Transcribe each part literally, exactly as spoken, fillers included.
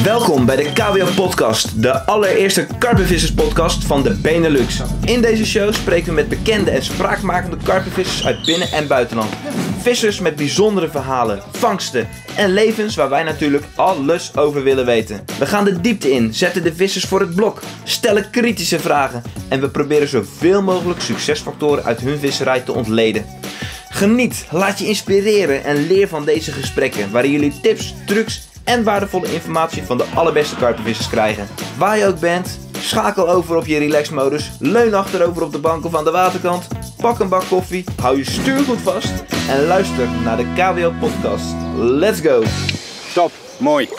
Welkom bij de K W O-podcast, de allereerste karpenvisserspodcast van de Benelux. In deze show spreken we met bekende en spraakmakende karpenvissers uit binnen- en buitenland. Vissers met bijzondere verhalen, vangsten en levens waar wij natuurlijk alles over willen weten. We gaan de diepte in, zetten de vissers voor het blok, stellen kritische vragen en we proberen zoveel mogelijk succesfactoren uit hun visserij te ontleden. Geniet, laat je inspireren en leer van deze gesprekken, waarin jullie tips, trucs en waardevolle informatie van de allerbeste karpenvissers krijgen. Waar je ook bent, schakel over op je relaxmodus, leun achterover op de bank of aan de waterkant, pak een bak koffie, hou je stuurgoed vast en luister naar de K W O-podcast. Let's go! Top, mooi.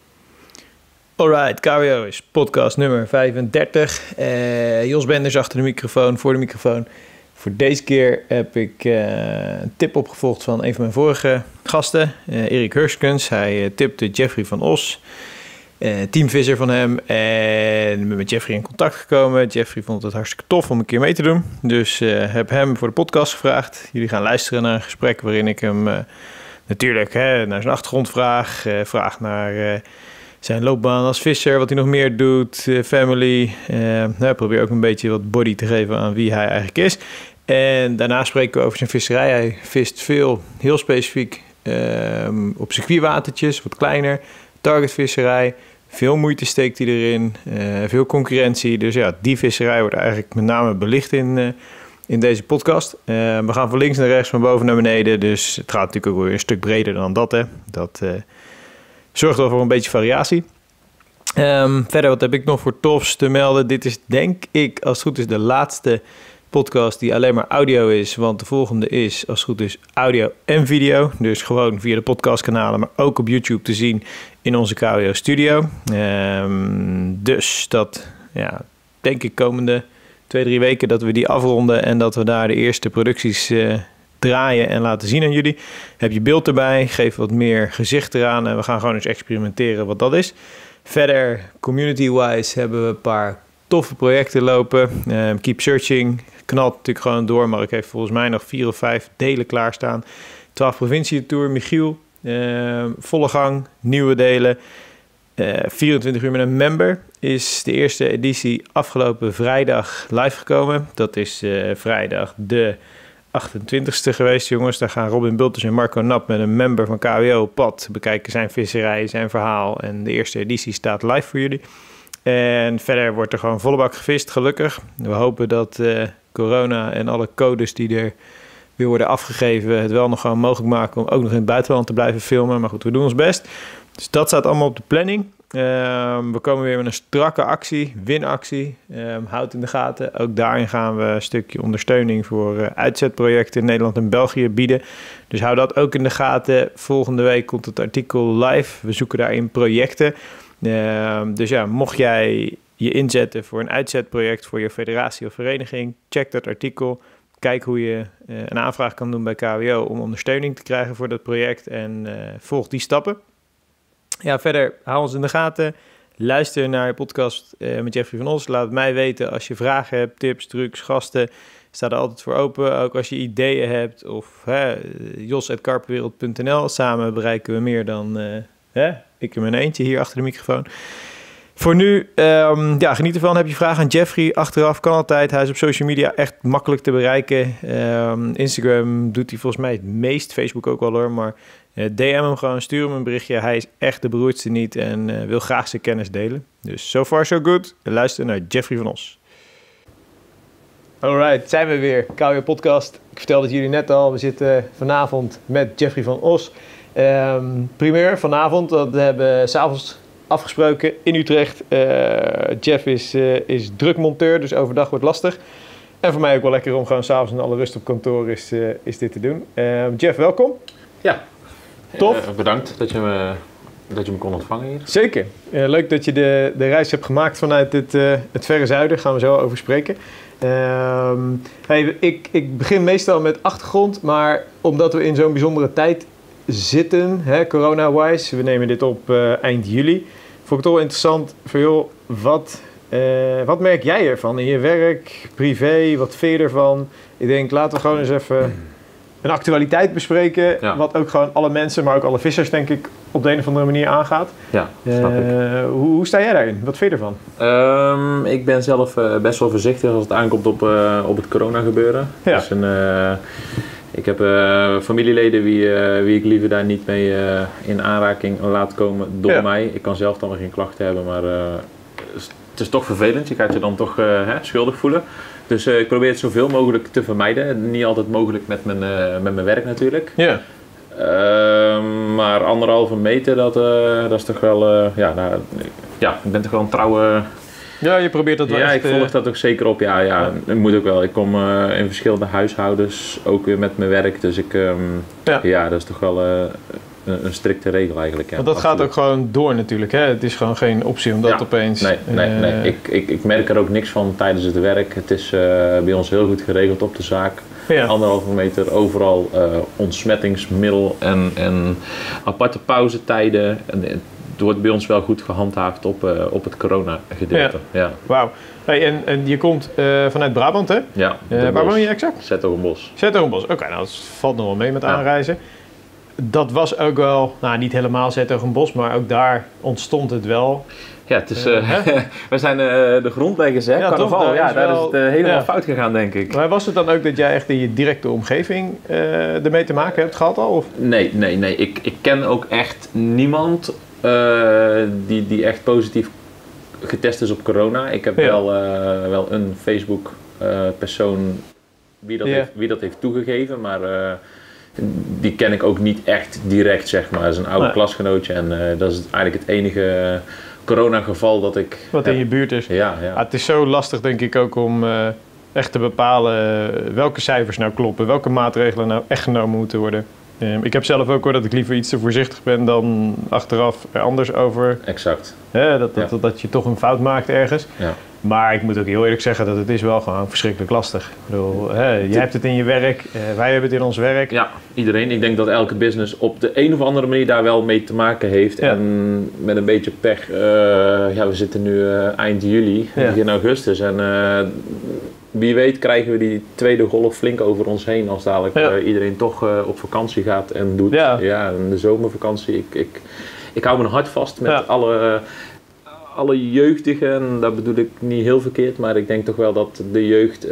Alright, K W O is podcast nummer vijfendertig. Uh, Jos Benders achter de microfoon, voor de microfoon. Voor deze keer heb ik uh, een tip opgevolgd van een van mijn vorige gasten, uh, Erik Hurskens. Hij uh, tipte Jeffrey van Os, uh, teamvisser van hem. En ben met Jeffrey in contact gekomen. Jeffrey vond het hartstikke tof om een keer mee te doen. Dus uh, heb hem voor de podcast gevraagd. Jullie gaan luisteren naar een gesprek waarin ik hem uh, natuurlijk hè, naar zijn achtergrond vraag. Uh, vraag naar uh, zijn loopbaan als visser, wat hij nog meer doet, uh, family. Uh, nou, probeer ook een beetje wat body te geven aan wie hij eigenlijk is. En daarna spreken we over zijn visserij. Hij vist veel, heel specifiek um, op circuitwatertjes, wat kleiner. Targetvisserij, veel moeite steekt hij erin, uh, veel concurrentie. Dus ja, die visserij wordt eigenlijk met name belicht in, uh, in deze podcast. Uh, we gaan van links naar rechts, van boven naar beneden. Dus het gaat natuurlijk ook weer een stuk breder dan dat. Hè. Dat uh, zorgt wel voor een beetje variatie. Um, verder, wat heb ik nog voor tofs te melden? Dit is denk ik, als het goed is, de laatste podcast die alleen maar audio is, want de volgende is, als het goed is, audio en video. Dus gewoon via de podcastkanalen, maar ook op YouTube te zien in onze K W O studio. Um, dus dat, ja, denk ik komende twee, drie weken dat we die afronden en dat we daar de eerste producties uh, draaien en laten zien aan jullie. Heb je beeld erbij, geef wat meer gezicht eraan en we gaan gewoon eens experimenteren wat dat is. Verder, community-wise hebben we een paar toffe projecten lopen. Uh, Keep Searching knalt natuurlijk gewoon door, maar ik heb volgens mij nog vier of vijf delen klaarstaan. twaalf provincie tour, Michiel, uh, volle gang, nieuwe delen. Uh, vierentwintig uur met een member is de eerste editie afgelopen vrijdag live gekomen. Dat is uh, vrijdag de achtentwintigste geweest, jongens. Daar gaan Robin Bulters en Marco Nap met een member van K W O op pad bekijken zijn visserij, zijn verhaal. En de eerste editie staat live voor jullie. En verder wordt er gewoon volle bak gevist, gelukkig. We hopen dat uh, corona en alle codes die er weer worden afgegeven het wel nog gewoon mogelijk maken om ook nog in het buitenland te blijven filmen. Maar goed, we doen ons best. Dus dat staat allemaal op de planning. Uh, we komen weer met een strakke actie, winactie. Uh, houd in de gaten. Ook daarin gaan we een stukje ondersteuning voor uh, uitzetprojecten in Nederland en België bieden. Dus hou dat ook in de gaten. Volgende week komt het artikel live. We zoeken daarin projecten. Uh, dus ja, mocht jij je inzetten voor een uitzetproject voor je federatie of vereniging, check dat artikel. Kijk hoe je uh, een aanvraag kan doen bij K W O om ondersteuning te krijgen voor dat project en uh, volg die stappen. Ja, verder hou ons in de gaten. Luister naar je podcast uh, met Jeffrey van Os. Laat het mij weten als je vragen hebt, tips, trucs, gasten. Sta er altijd voor open. Ook als je ideeën hebt of hè, jos at karpenwereld punt n l. Samen bereiken we meer dan uh, hè, ik in mijn eentje hier achter de microfoon. Voor nu, um, ja, geniet ervan. Heb je vragen aan Jeffrey? Achteraf kan altijd. Hij is op social media echt makkelijk te bereiken. Um, Instagram doet hij volgens mij het meest. Facebook ook wel hoor, maar uh, D M hem gewoon, stuur hem een berichtje. Hij is echt de beroerdste niet en uh, wil graag zijn kennis delen. Dus so far so good. Luister naar Jeffrey van Os. Alright, zijn we weer. K W O podcast. Ik vertelde het jullie net al. We zitten vanavond met Jeffrey van Os. Um, primeur vanavond. Dat hebben we 's avonds afgesproken in Utrecht. Uh, Jeff is, uh, is drukmonteur, dus overdag wordt lastig. En voor mij ook wel lekker om gewoon s'avonds in alle rust op kantoor is, uh, is dit te doen. Uh, Jeff, welkom. Ja. Tof. Uh, bedankt dat je, me, dat je me kon ontvangen hier. Zeker. Uh, leuk dat je de, de reis hebt gemaakt vanuit het, uh, het verre zuiden. Daar gaan we zo over spreken. Uh, hey, ik, ik begin meestal met achtergrond, maar omdat we in zo'n bijzondere tijd zitten, hè, corona-wise. We nemen dit op uh, eind juli. Vond ik het wel interessant voor joh, wat, uh, wat merk jij ervan in je werk, privé, wat vind je ervan? Ik denk, laten we gewoon eens even een actualiteit bespreken, ja. Wat ook gewoon alle mensen, maar ook alle vissers denk ik op de een of andere manier aangaat. Ja, snap Uh, ik. hoe, hoe sta jij daarin? Wat vind je ervan? Um, ik ben zelf uh, best wel voorzichtig als het aankomt op, uh, op het corona gebeuren. Ja. Dus een, uh, ik heb uh, familieleden wie, uh, wie ik liever daar niet mee uh, in aanraking laat komen door ja. mij. Ik kan zelf dan weer geen klachten hebben, maar uh, het is toch vervelend. Je gaat je dan toch uh, hè, schuldig voelen. Dus uh, ik probeer het zoveel mogelijk te vermijden. Niet altijd mogelijk met mijn, uh, met mijn werk natuurlijk. Ja. Uh, maar anderhalve meter, dat, uh, dat is toch wel, uh, ja, nou, ja, ik ben toch wel een trouwe... Ja, je probeert dat wel Ja, echt... ik volg dat ook zeker op. Ja, ja, dat moet ook wel. Ik kom uh, in verschillende huishoudens, ook weer met mijn werk. Dus ik, um, ja. ja, dat is toch wel uh, een, een strikte regel eigenlijk. Ja, Want dat absoluut. gaat ook gewoon door natuurlijk, hè? Het is gewoon geen optie om dat ja, opeens... Nee, nee, uh, nee. Ik, ik, ik merk er ook niks van tijdens het werk. Het is uh, bij ons heel goed geregeld op de zaak. Ja. Anderhalve meter, overal uh, ontsmettingsmiddel en, en aparte pauzetijden. En het wordt bij ons wel goed gehandhaafd op, uh, op het corona gedeelte. Ja. Ja. Wauw. Hey, en, en je komt uh, vanuit Brabant, hè? Ja. Uh, waar woon je exact? Zetogenbosch. Zetogenbosch. Oké, okay, nou dat valt nog wel mee met ja. aanreizen. Dat was ook wel, nou niet helemaal Zetogenbosch, maar ook daar ontstond het wel. Ja, het is, uh, uh, we zijn uh, de grondleggers, hè? Ja, Carnaval. toch, ja, daar wel, is het uh, helemaal ja. fout gegaan, denk ik. Maar was het dan ook dat jij echt in je directe omgeving uh, ermee te maken hebt gehad al? Of? Nee, nee, nee. Ik, ik ken ook echt niemand uh, die, die echt positief getest is op corona. Ik heb ja. wel, uh, wel een Facebook uh, persoon wie dat, ja. heeft, wie dat heeft toegegeven, maar... Uh, die ken ik ook niet echt direct, zeg maar. Dat is een oude nee. klasgenootje en uh, dat is eigenlijk het enige coronageval dat ik... Wat heb. in je buurt is. Ja, ja. Ah, het is zo lastig, denk ik, ook om uh, echt te bepalen welke cijfers nou kloppen, welke maatregelen nou echt genomen moeten worden. Um, ik heb zelf ook hoor dat ik liever iets te voorzichtig ben dan achteraf er anders over. Exact. Hè, dat, dat, ja. dat, dat je toch een fout maakt ergens. Ja. Maar ik moet ook heel eerlijk zeggen dat het is wel gewoon verschrikkelijk lastig. Ik bedoel, hè, jij hebt het in je werk, uh, wij hebben het in ons werk. Ja, iedereen. Ik denk dat elke business op de een of andere manier daar wel mee te maken heeft. Ja. En met een beetje pech, uh, ja, we zitten nu uh, eind juli, ja. begin augustus. En uh, wie weet krijgen we die tweede golf flink over ons heen als dadelijk ja. uh, iedereen toch uh, op vakantie gaat en doet. Ja, ja de zomervakantie. Ik, ik, ik hou me hard vast met ja. alle... Uh, alle jeugdigen, en dat bedoel ik niet heel verkeerd, maar ik denk toch wel dat de jeugd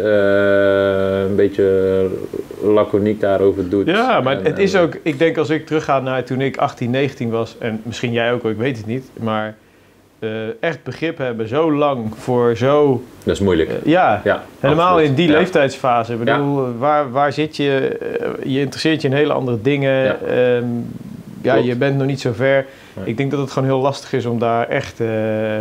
uh, een beetje laconiek daarover doet. Ja, maar en, het is en, ook, ik denk als ik terugga naar toen ik achttien, negentien was, en misschien jij ook, ik weet het niet, maar uh, echt begrip hebben zo lang voor zo... Dat is moeilijk. Uh, ja, ja, helemaal absoluut. in die ja. leeftijdsfase. Ik bedoel, ja. waar, waar zit je? Uh, je interesseert je in hele andere dingen. Ja. Um, Ja, je bent nog niet zo ver. Nee. Ik denk dat het gewoon heel lastig is om daar echt, uh,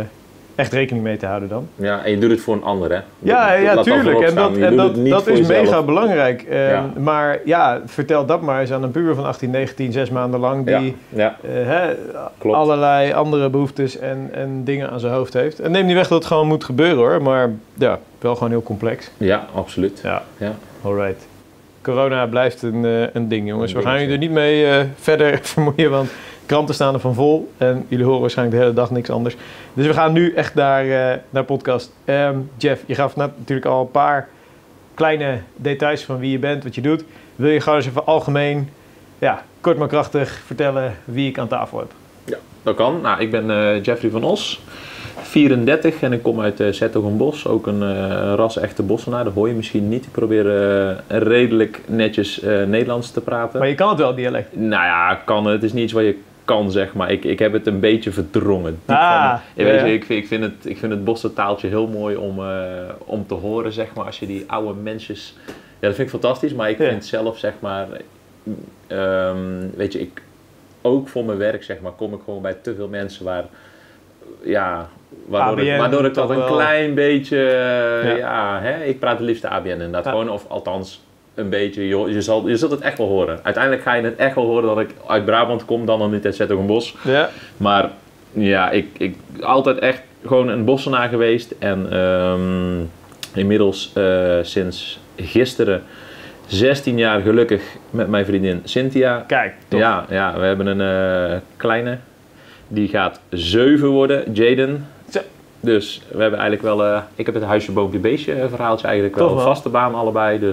echt rekening mee te houden dan. Ja, en je doet het voor een ander, hè? Ja, ja dat tuurlijk. En dat, en dat, dat is jezelf. mega belangrijk. Um, ja. Maar ja, vertel dat maar eens aan een puber van achttien, negentien, zes maanden lang... die ja. Ja. Uh, hè, allerlei andere behoeftes en, en dingen aan zijn hoofd heeft. En neem niet weg dat het gewoon moet gebeuren, hoor. Maar ja, wel gewoon heel complex. Ja, absoluut. Ja, ja. Alright. Corona blijft een, uh, een ding, jongens. We gaan jullie er niet mee uh, verder vermoeien, want kranten staan er van vol. En jullie horen waarschijnlijk de hele dag niks anders. Dus we gaan nu echt naar, uh, naar podcast. Um, Jeff, je gaf net natuurlijk al een paar kleine details van wie je bent, wat je doet. Wil je gewoon eens even algemeen, ja, kort maar krachtig vertellen wie ik aan tafel heb? Ja, dat kan. Nou, ik ben uh, Jeffrey van Os. vierendertig en ik kom uit uh, Zetogenbosch, ook een uh, ras-echte Bossenaar. Dat hoor je misschien niet. Ik probeer uh, redelijk netjes uh, Nederlands te praten. Maar je kan het wel, dialect? Nou ja, kan het. Het is niet iets wat je kan, zeg maar. Ik, ik heb het een beetje verdrongen. Ah, van, je weet ja. je, ik, ik, vind het, ik vind het Bosse taaltje heel mooi om, uh, om te horen, zeg maar. Als je die oude mensjes... Ja, dat vind ik fantastisch, maar ik ja. vind zelf, zeg maar... Um, weet je, ik... Ook voor mijn werk, zeg maar, kom ik gewoon bij te veel mensen waar... Ja... Waardoor ik, waardoor ik toch een wel. klein beetje, uh, ja, ja hè, ik praat het liefst A B N inderdaad, ja. gewoon, of althans een beetje, je, je, zal, je zult het echt wel horen. Uiteindelijk ga je het echt wel horen dat ik uit Brabant kom, dan nog niet uit Zetogenbosch. Ja. Maar ja, ik, ik altijd echt gewoon een Bossenaar geweest en um, inmiddels uh, sinds gisteren zestien jaar gelukkig met mijn vriendin Cynthia. Kijk, top. Ja, ja, we hebben een uh, kleine, die gaat zeven worden, Jaden. Dus we hebben eigenlijk wel, uh, ik heb het huisje, boompje, beestje verhaaltje eigenlijk wel. Een vaste baan allebei, dus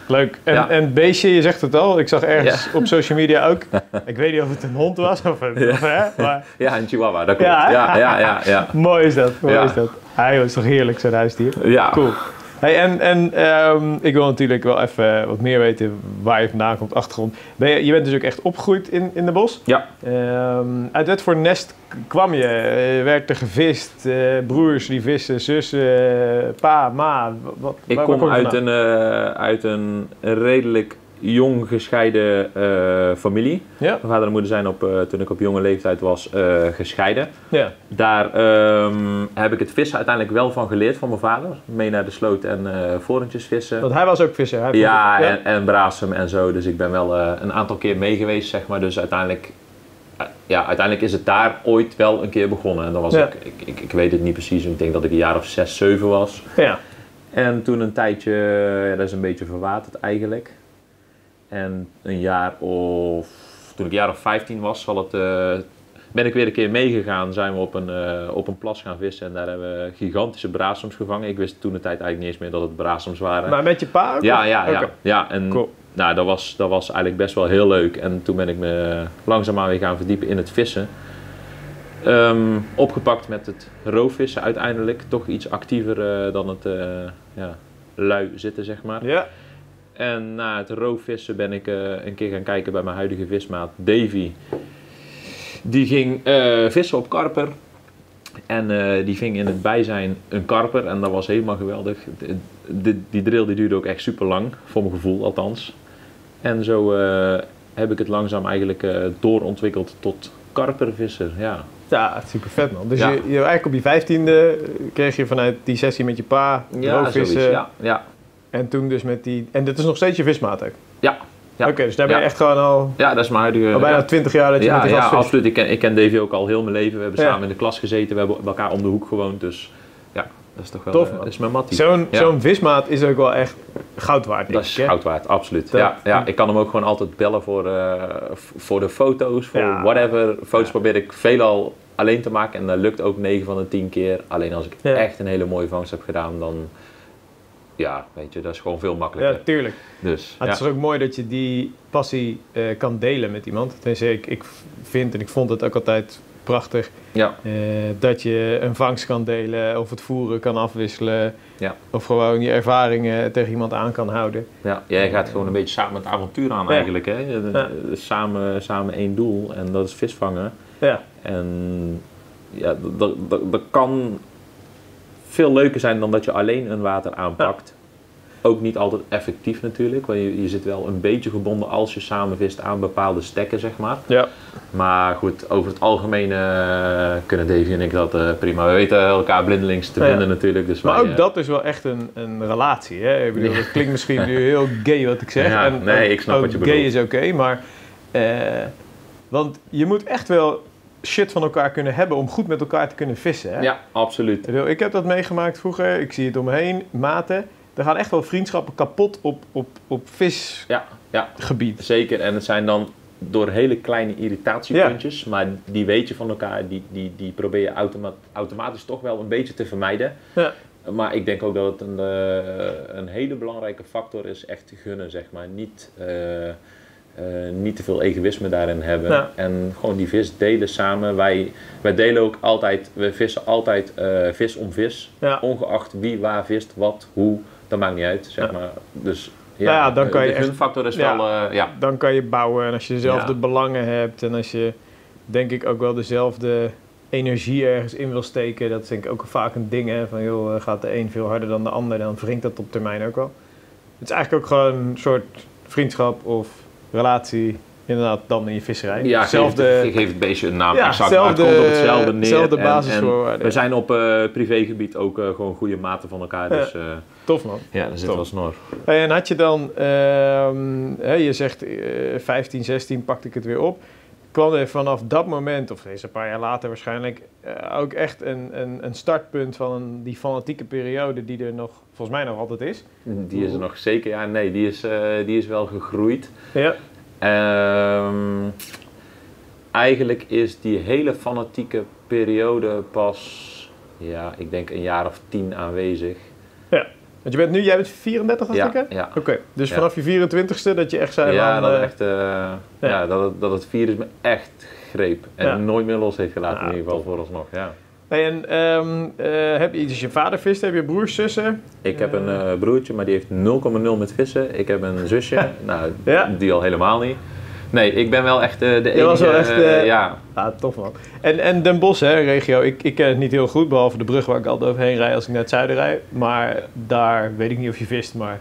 Leuk. En, Ja. en beestje, je zegt het al. Ik zag ergens Ja. op social media ook. Ik weet niet of het een hond was of een... Ja. Of, hè, maar Ja, een chihuahua, dat klopt. Ja, Ja, hè? ja, ja, ja. mooi is dat. Mooi Ja. is dat. Hij is toch heerlijk, zo'n huisdier. Ja. Cool. Hey, en en ehm, ik wil natuurlijk wel even wat meer weten waar je vandaan komt, achtergrond. Ben je, je bent dus ook echt opgegroeid in, in de bos. Ja. Ehm, uit wat voor nest k- kwam je? Eh, werd er gevist? Eh, broers die vissen, zussen, eh, pa, ma? Wat, Ik waar- kom waar je uit vandaan? een, uh, uit een redelijk jong gescheiden uh, familie. Ja? Mijn vader en moeder zijn op, uh, toen ik op jonge leeftijd was uh, gescheiden. Ja. Daar um, heb ik het vissen uiteindelijk wel van geleerd van mijn vader. Mee naar de sloot en uh, vorentjes vissen. Want hij was ook visser. Hij Ja, vond- en, en brasem en zo. Dus ik ben wel uh, een aantal keer mee geweest, zeg maar. Dus uiteindelijk, uh, ja, uiteindelijk is het daar ooit wel een keer begonnen. En dan was Ja. ik, ik, ik, ik weet het niet precies, ik denk dat ik een jaar of zes, zeven was. Ja. En toen een tijdje, ja, dat is een beetje verwaterd eigenlijk. En een jaar of, toen ik een jaar of vijftien was, zal het, uh, ben ik weer een keer meegegaan. Zijn we op een, uh, op een plas gaan vissen en daar hebben we gigantische brasems gevangen. Ik wist toen de tijd eigenlijk niet eens meer dat het brasems waren. Maar met je pa ook? Ja, of? ja, ja. Oké. ja en Cool. nou, dat, was, dat was eigenlijk best wel heel leuk. En toen ben ik me langzaamaan weer gaan verdiepen in het vissen. Um, opgepakt met het roofvissen uiteindelijk. Toch iets actiever uh, dan het uh, ja, lui zitten, zeg maar. Ja. En na het roofvissen ben ik uh, een keer gaan kijken bij mijn huidige vismaat Davy. Die ging uh, vissen op karper. En uh, die ving in het bijzijn een karper en dat was helemaal geweldig. De, de, die drill die duurde ook echt super lang, voor mijn gevoel althans. En zo uh, heb ik het langzaam eigenlijk uh, doorontwikkeld tot karpervisser, ja. Ja, super vet man. Dus Ja. je, je eigenlijk op je vijftiende kreeg je vanuit die sessie met je pa Ja, roofvissen. zoiets, ja, ja. En toen dus met die... En dit is nog steeds je vismaat ook? Ja. Ja. Oké, dus daar ben je Ja. echt gewoon al, Ja, dat is mijn huidige... al bijna ja. twintig jaar dat je Ja, met die ja, gast vist. absoluut. Ik ken, ik ken Davy ook al heel mijn leven. We hebben Ja. samen in de klas gezeten, we hebben bij elkaar om de hoek gewoond. Dus ja, dat is toch wel... Tof, uh, man. dat is mijn mattie. Zo'n Ja. zo'n vismaat is ook wel echt goud waard, denk Dat is ik, hè? goud waard, absoluut. Dat- Ja, ja, ik kan hem ook gewoon altijd bellen voor, uh, v- voor de foto's, voor Ja. whatever. Foto's Ja. probeer ik veelal alleen te maken en dat lukt ook negen van de tien keer. Alleen als ik Ja. echt een hele mooie vangst heb gedaan, dan... Ja, weet je, dat is gewoon veel makkelijker. Ja, tuurlijk. Dus, Maar het ja. is ook mooi dat je die passie eh, kan delen met iemand. Tenminste, ik, ik vind en ik vond het ook altijd prachtig Ja. eh, dat je een vangst kan delen of het voeren kan afwisselen. Ja. Of gewoon je ervaringen tegen iemand aan kan houden. Ja, jij gaat gewoon een beetje samen het avontuur aan Ja. eigenlijk. Hè? De- Ja. de- Samen, samen één doel en dat is visvangen. Ja, En ja, dat, dat, dat, dat kan veel leuker zijn dan dat je alleen een water aanpakt. Ook niet altijd effectief natuurlijk, want je, je zit wel een beetje gebonden als je samen vist aan bepaalde stekken, zeg maar. ja. Maar goed, over het algemeen uh, kunnen Davy en ik dat uh, prima. We weten elkaar blindelings te Ja. vinden natuurlijk. Dus Maar wij, ook uh, dat is wel echt een, een relatie. Hè? Ik bedoel, het klinkt misschien nu heel gay wat ik zeg. Ja, en, nee, ook- ik snap ook wat je gay bedoelt. is oké, maar... eh, want je moet echt wel shit van elkaar kunnen hebben om goed met elkaar te kunnen vissen. Hè? Ja, absoluut. Ik bedoel, ik heb dat meegemaakt vroeger. Ik zie het om me heen. Maten. Er gaan echt wel vriendschappen kapot op, op, op visgebied. Ja, zeker. En het zijn dan door hele kleine irritatiepuntjes, maar die weet je van elkaar, die, die, die probeer je automa automatisch toch wel een beetje te vermijden. Ja. Maar ik denk ook dat het een, uh, een hele belangrijke factor is, echt te gunnen, zeg maar. Niet, uh, uh, niet te veel egoïsme daarin hebben. Ja. En gewoon die vis delen samen. Wij, wij delen ook altijd, we vissen altijd uh, vis om vis. Ja. Ongeacht wie waar vist, wat, hoe, dat maakt niet uit, zeg Ja. maar. Dus ja, Nou ja, dan kan je de echt- gunfactor is ja. wel, uh, ja. Dan kan je bouwen. En als je dezelfde Ja. belangen hebt. En als je denk ik ook wel dezelfde energie ergens in wil steken. Dat is denk ik ook vaak een ding. Hè? Van joh, gaat de een veel harder dan de ander. Dan wringt dat op termijn ook wel. Het is eigenlijk ook gewoon een soort vriendschap of relatie. Inderdaad, dan in je visserij. Ja, Hetzelfde- geef, het, geef het beestje een naam Ja, exact, maar het zelfde- komt op hetzelfde neer. zelfde En- basisvoorwaarden. en we zijn op uh, privégebied ook uh, gewoon goede maten van elkaar, dus uh, Tof man. ja, daar zit Top. wel snor. Hey, en had je dan, ehm, hè, je zegt eh, vijftien, zestien pakte ik het weer op. Kwam er vanaf dat moment, of eens een paar jaar later waarschijnlijk, eh, ook echt een, een, een startpunt van een, die fanatieke periode die er nog, volgens mij nog altijd is? Die is er nog zeker, ja nee, die is, uh, die is wel gegroeid. Ja. Um, eigenlijk is die hele fanatieke periode pas, ja, ik denk een jaar of tien aanwezig. Ja. Want je bent nu, jij bent vierendertig dacht Ja, ik hè? ja. Oké, okay, dus Ja. vanaf je vierentwintigste dat je echt zei Ja, van... dat, uh, echt, uh, ja. Ja, dat, het, dat het virus me echt greep. En Ja. nooit meer los heeft gelaten Ja, in ieder geval top. vooralsnog. Ja. Hey, en um, uh, heb je, dus je vader vist, heb je broers, zussen? Ik heb een uh, broertje, maar die heeft nul komma nul met vissen. Ik heb een zusje, nou, Ja. die al helemaal niet. Nee, ik ben wel echt uh, de enige... Je was wel echt... Uh, ja. Ah, tof man. En, en Den Bosch, hè, regio, ik, ik ken het niet heel goed, behalve de brug waar ik altijd overheen rijd als ik naar het zuiden rijd. Maar daar weet ik niet of je vist, maar...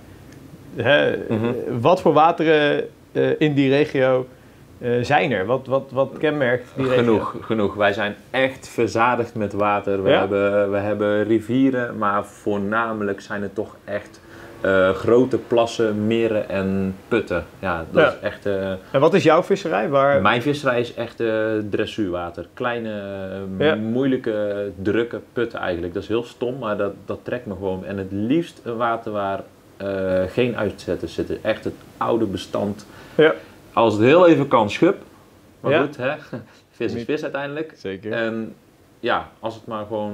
Hè, Mm-hmm. Wat voor wateren uh, in die regio uh, zijn er? Wat, wat, wat kenmerkt die regio? Genoeg, genoeg. Wij zijn echt verzadigd met water. We, Ja? hebben, we hebben rivieren, maar voornamelijk zijn het toch echt uh, grote plassen, meren en putten. Ja, dat Ja. is echt... Uh, En wat is jouw visserij? Waar... Mijn visserij is echt uh, dressuurwater. Kleine, uh, Ja. moeilijke, drukke putten eigenlijk. Dat is heel stom, maar dat, dat trekt me gewoon. En het liefst een water waar uh, geen uitzetters zitten. Echt het oude bestand. Ja. Als het heel even kan, schub. Maar Ja. goed, hè? Vis is vis uiteindelijk. Zeker. En ja, als het maar gewoon...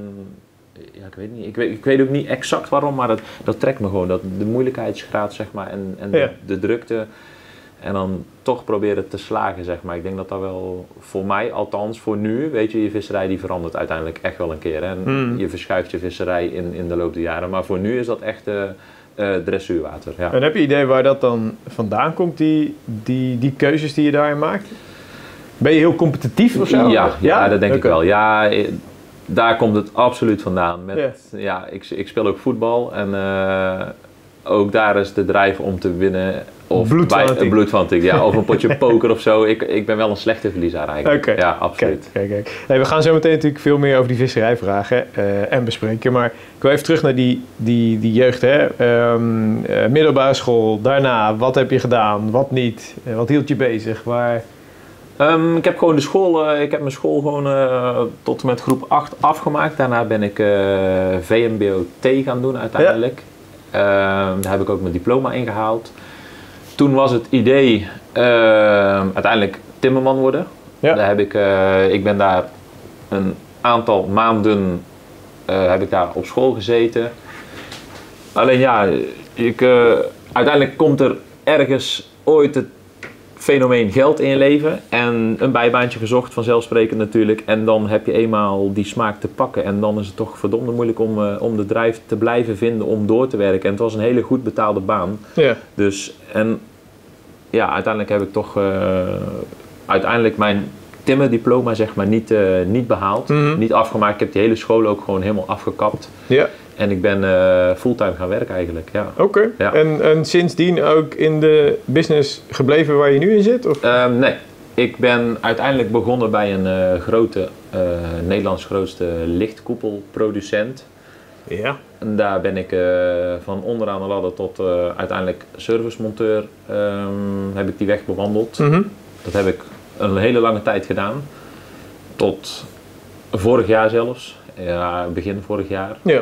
Ja, ik weet niet. Ik weet, ik weet ook niet exact waarom, maar dat, dat trekt me gewoon. Dat, de moeilijkheidsgraad, zeg maar, en, en Ja. de, de drukte. En dan toch proberen te slagen, zeg maar. Ik denk dat dat wel voor mij, althans voor nu, weet je, je visserij die verandert uiteindelijk echt wel een keer. Hè? En Mm. je verschuift je visserij in, in de loop der jaren. Maar voor nu is dat echt uh, uh, dressuurwater. Ja. En heb je idee waar dat dan vandaan komt, die, die, die keuzes die je daarin maakt? Ben je heel competitief of zo? Ja, ja, dat denk Oké. ik wel. Ja, eh, daar komt het absoluut vandaan. Met, Ja. ja, ik, ik speel ook voetbal en uh, ook daar is de drijf om te winnen. Of Bloedfanatiek. bij, uh, bloedfanatiek, ja, of een potje poker of zo. Ik, ik ben wel een slechte verliezer eigenlijk. Oké. Ja, absoluut. Kijk, kijk, kijk. Nee, we gaan zo meteen natuurlijk veel meer over die visserij vragen uh, en bespreken. Maar ik wil even terug naar die, die, die jeugd. Hè? Um, uh, middelbare school, daarna, wat heb je gedaan, wat niet? Uh, wat hield je bezig? Waar... Um, ik heb gewoon de school, uh, ik heb mijn school gewoon uh, tot en met groep acht afgemaakt. Daarna ben ik uh, V M B O T gaan doen uiteindelijk. Ja. Uh, daar heb ik ook mijn diploma ingehaald. Toen was het idee uh, uiteindelijk timmerman worden. Ja. Daar heb ik, uh, ik ben daar een aantal maanden uh, heb ik daar op school gezeten. Alleen ja, ik, uh, uiteindelijk komt er ergens ooit het fenomeen geld in je leven en een bijbaantje gezocht, vanzelfsprekend natuurlijk. En dan heb je eenmaal die smaak te pakken en dan is het toch verdomde moeilijk om, uh, om de drijf te blijven vinden om door te werken. En het was een hele goed betaalde baan. Ja. Dus en ja, uiteindelijk heb ik toch uh, uiteindelijk mijn timmerdiploma zeg maar niet, uh, niet behaald, Mm-hmm. niet afgemaakt. Ik heb die hele school ook gewoon helemaal afgekapt. Ja. En ik ben uh, fulltime gaan werken eigenlijk, ja. Oké. Okay. Ja. En, en sindsdien ook in de business gebleven waar je nu in zit? Of? Um, nee, ik ben uiteindelijk begonnen bij een uh, grote, uh, Nederlands grootste lichtkoepelproducent. Ja. En daar ben ik uh, van onderaan de ladder tot uh, uiteindelijk servicemonteur um, heb ik die weg bewandeld. Mm-hmm. Dat heb ik een hele lange tijd gedaan. Tot vorig jaar zelfs. Ja, begin vorig jaar. Ja.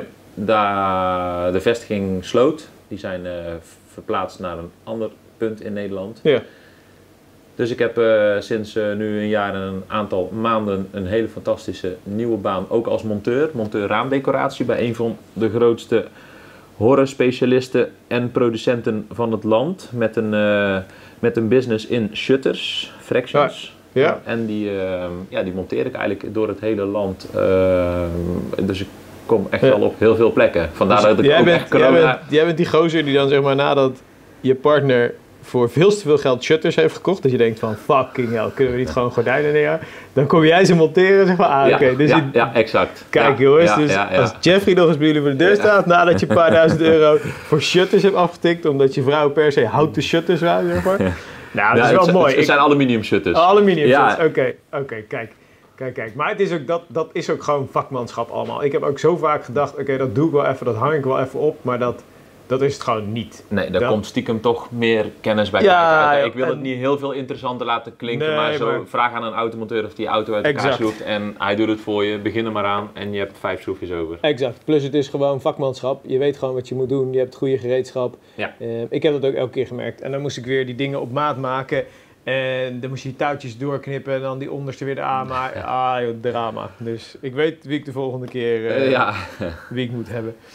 Daar de vestiging sloot. Die zijn uh, verplaatst naar een ander punt in Nederland. Ja. Dus ik heb uh, sinds uh, nu een jaar en een aantal maanden een hele fantastische nieuwe baan. Ook als monteur. Monteur raamdecoratie bij een van de grootste horrorspecialisten en producenten van het land. Met een, uh, met een business in shutters, fractions. Ja. Ja. En die, uh, ja, die monteer ik eigenlijk door het hele land. Uh, dus ik kom echt Ja. wel op heel veel plekken. Vandaar Dus dat ik jij ook bent, echt corona... Jij bent, jij bent die gozer die dan zeg maar nadat je partner voor veel te veel geld shutters heeft gekocht, dat je denkt van fucking hell, kunnen we niet gewoon gordijnen neer? Dan kom jij ze monteren en zeg van ah oké. Ja, Dus ja, je- ja, exact. Kijk Ja, jongens, ja, dus ja, ja. als Jeffrey nog eens bij jullie voor de deur staat, nadat je een paar duizend euro voor shutters hebt afgetikt, omdat je vrouw per se houten shutters wou, zeg maar. Nou, dat Ja, is wel het, mooi. Het Ik- zijn aluminium shutters. Aluminium Ja. shutters, oké, oké, kijk. Kijk, kijk. Maar het is ook, dat, dat is ook gewoon vakmanschap allemaal. Ik heb ook zo vaak gedacht, oké, dat doe ik wel even, dat hang ik wel even op, maar dat, dat is het gewoon niet. Nee, daar Dat- komt stiekem toch meer kennis bij Ja, kijken. ja, Ik wil en- het niet heel veel interessanter laten klinken, Nee, maar zo maar- vraag aan een automonteur of die auto uit elkaar Exact. schroeft en hij doet het voor je. Begin er maar aan en je hebt vijf schroefjes over. Exact. Plus het is gewoon vakmanschap. Je weet gewoon wat je moet doen. Je hebt goede gereedschap. Ja. Uh, ik heb dat ook elke keer gemerkt. En dan moest ik weer die dingen op maat maken. En dan moest je die touwtjes doorknippen en dan die onderste weer eraan. Maar Ja. ah joh, drama. Dus ik weet wie ik de volgende keer uh, Uh, ja. wie ik moet hebben.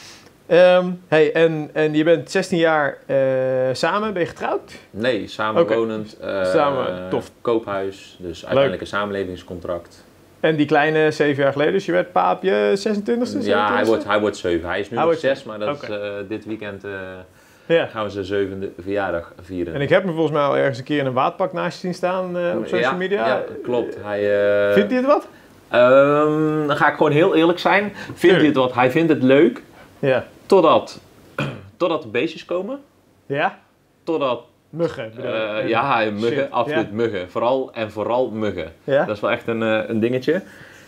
Um, hey, en, en je bent zestien jaar uh, samen, ben je getrouwd? Nee, samenwonend. Okay. Uh, Samen, tof. Koophuis, dus uiteindelijk een samenlevingscontract. En die kleine zeven jaar geleden, dus je werd pa op je zesentwintigste? Ja, hij wordt, hij wordt zeven. Hij is nu hij nog zes, maar dat okay. is, uh, dit weekend uh, ja. gaan we zijn zevende verjaardag vieren. En ik heb me volgens mij al ergens een keer in een waadpak naast je zien staan uh, op social ja, media. Ja, klopt. Hij, uh, vindt hij het wat? Um, dan ga ik gewoon heel eerlijk zijn. Vindt hij het wat? Hij vindt het leuk. Ja. Totdat, totdat de beestjes komen. Ja? Totdat... Muggen. Uh, ja, muggen. Shit. Absoluut ja. muggen. Vooral en vooral muggen. Ja? Dat is wel echt een, uh, een dingetje.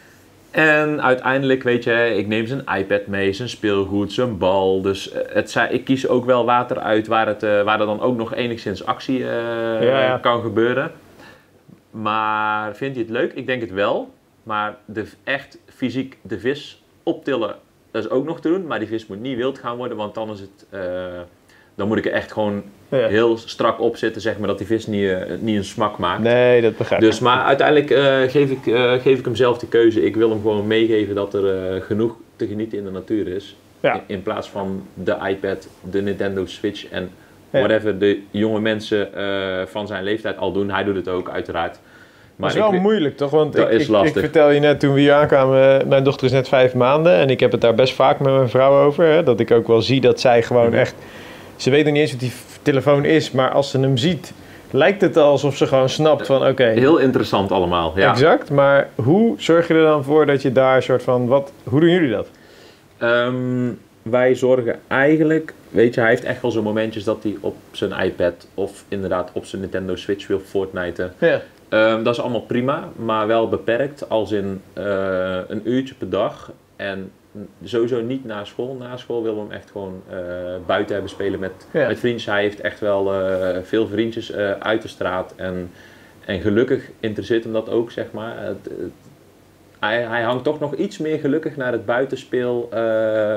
En uiteindelijk, weet je, ik neem zijn iPad mee, zijn speelgoed, zijn bal. Dus het, ik kies ook wel water uit waar, het, uh, waar er dan ook nog enigszins actie uh, ja, ja. kan gebeuren. Maar vindt hij het leuk? Ik denk het wel. Maar de, echt fysiek de vis optillen, dat is ook nog te doen. Maar die vis moet niet wild gaan worden, want dan is het... Uh, dan moet ik er echt gewoon ja. heel strak op zitten, zeg maar, dat die vis niet, uh, niet een smak maakt. Nee, dat begrijp ik. Dus, maar uiteindelijk uh, geef, ik, uh, geef ik hem zelf de keuze. Ik wil hem gewoon meegeven dat er uh, genoeg te genieten in de natuur is. Ja. In, in plaats van de iPad, de Nintendo Switch en ja. whatever de jonge mensen uh, van zijn leeftijd al doen. Hij doet het ook, uiteraard. Maar dat is wel ik, moeilijk, toch? Want ik, ik, ik vertel je net, toen we hier aankwamen, mijn dochter is net vijf maanden. En ik heb het daar best vaak met mijn vrouw over. Hè, dat ik ook wel zie dat zij gewoon mm-hmm. echt... Ze weet nog niet eens wat die telefoon is, maar als ze hem ziet, lijkt het alsof ze gewoon snapt van oké. Okay, heel interessant allemaal, ja. Exact, maar hoe zorg je er dan voor dat je daar een soort van, wat, hoe doen jullie dat? Um, wij zorgen eigenlijk, weet je, hij heeft echt wel zo'n momentjes dat hij op zijn iPad of inderdaad op zijn Nintendo Switch wil Fortniten. Ja. Um, dat is allemaal prima, maar wel beperkt, als in uh, een uurtje per dag. En sowieso niet na school. Na school willen we hem echt gewoon uh, buiten hebben spelen met, ja. met vriendjes. Hij heeft echt wel uh, veel vriendjes uh, uit de straat. En, en gelukkig interesseert hem dat ook, zeg maar. Het, het, hij, hij hangt toch nog iets meer gelukkig naar het buitenspeel... Uh,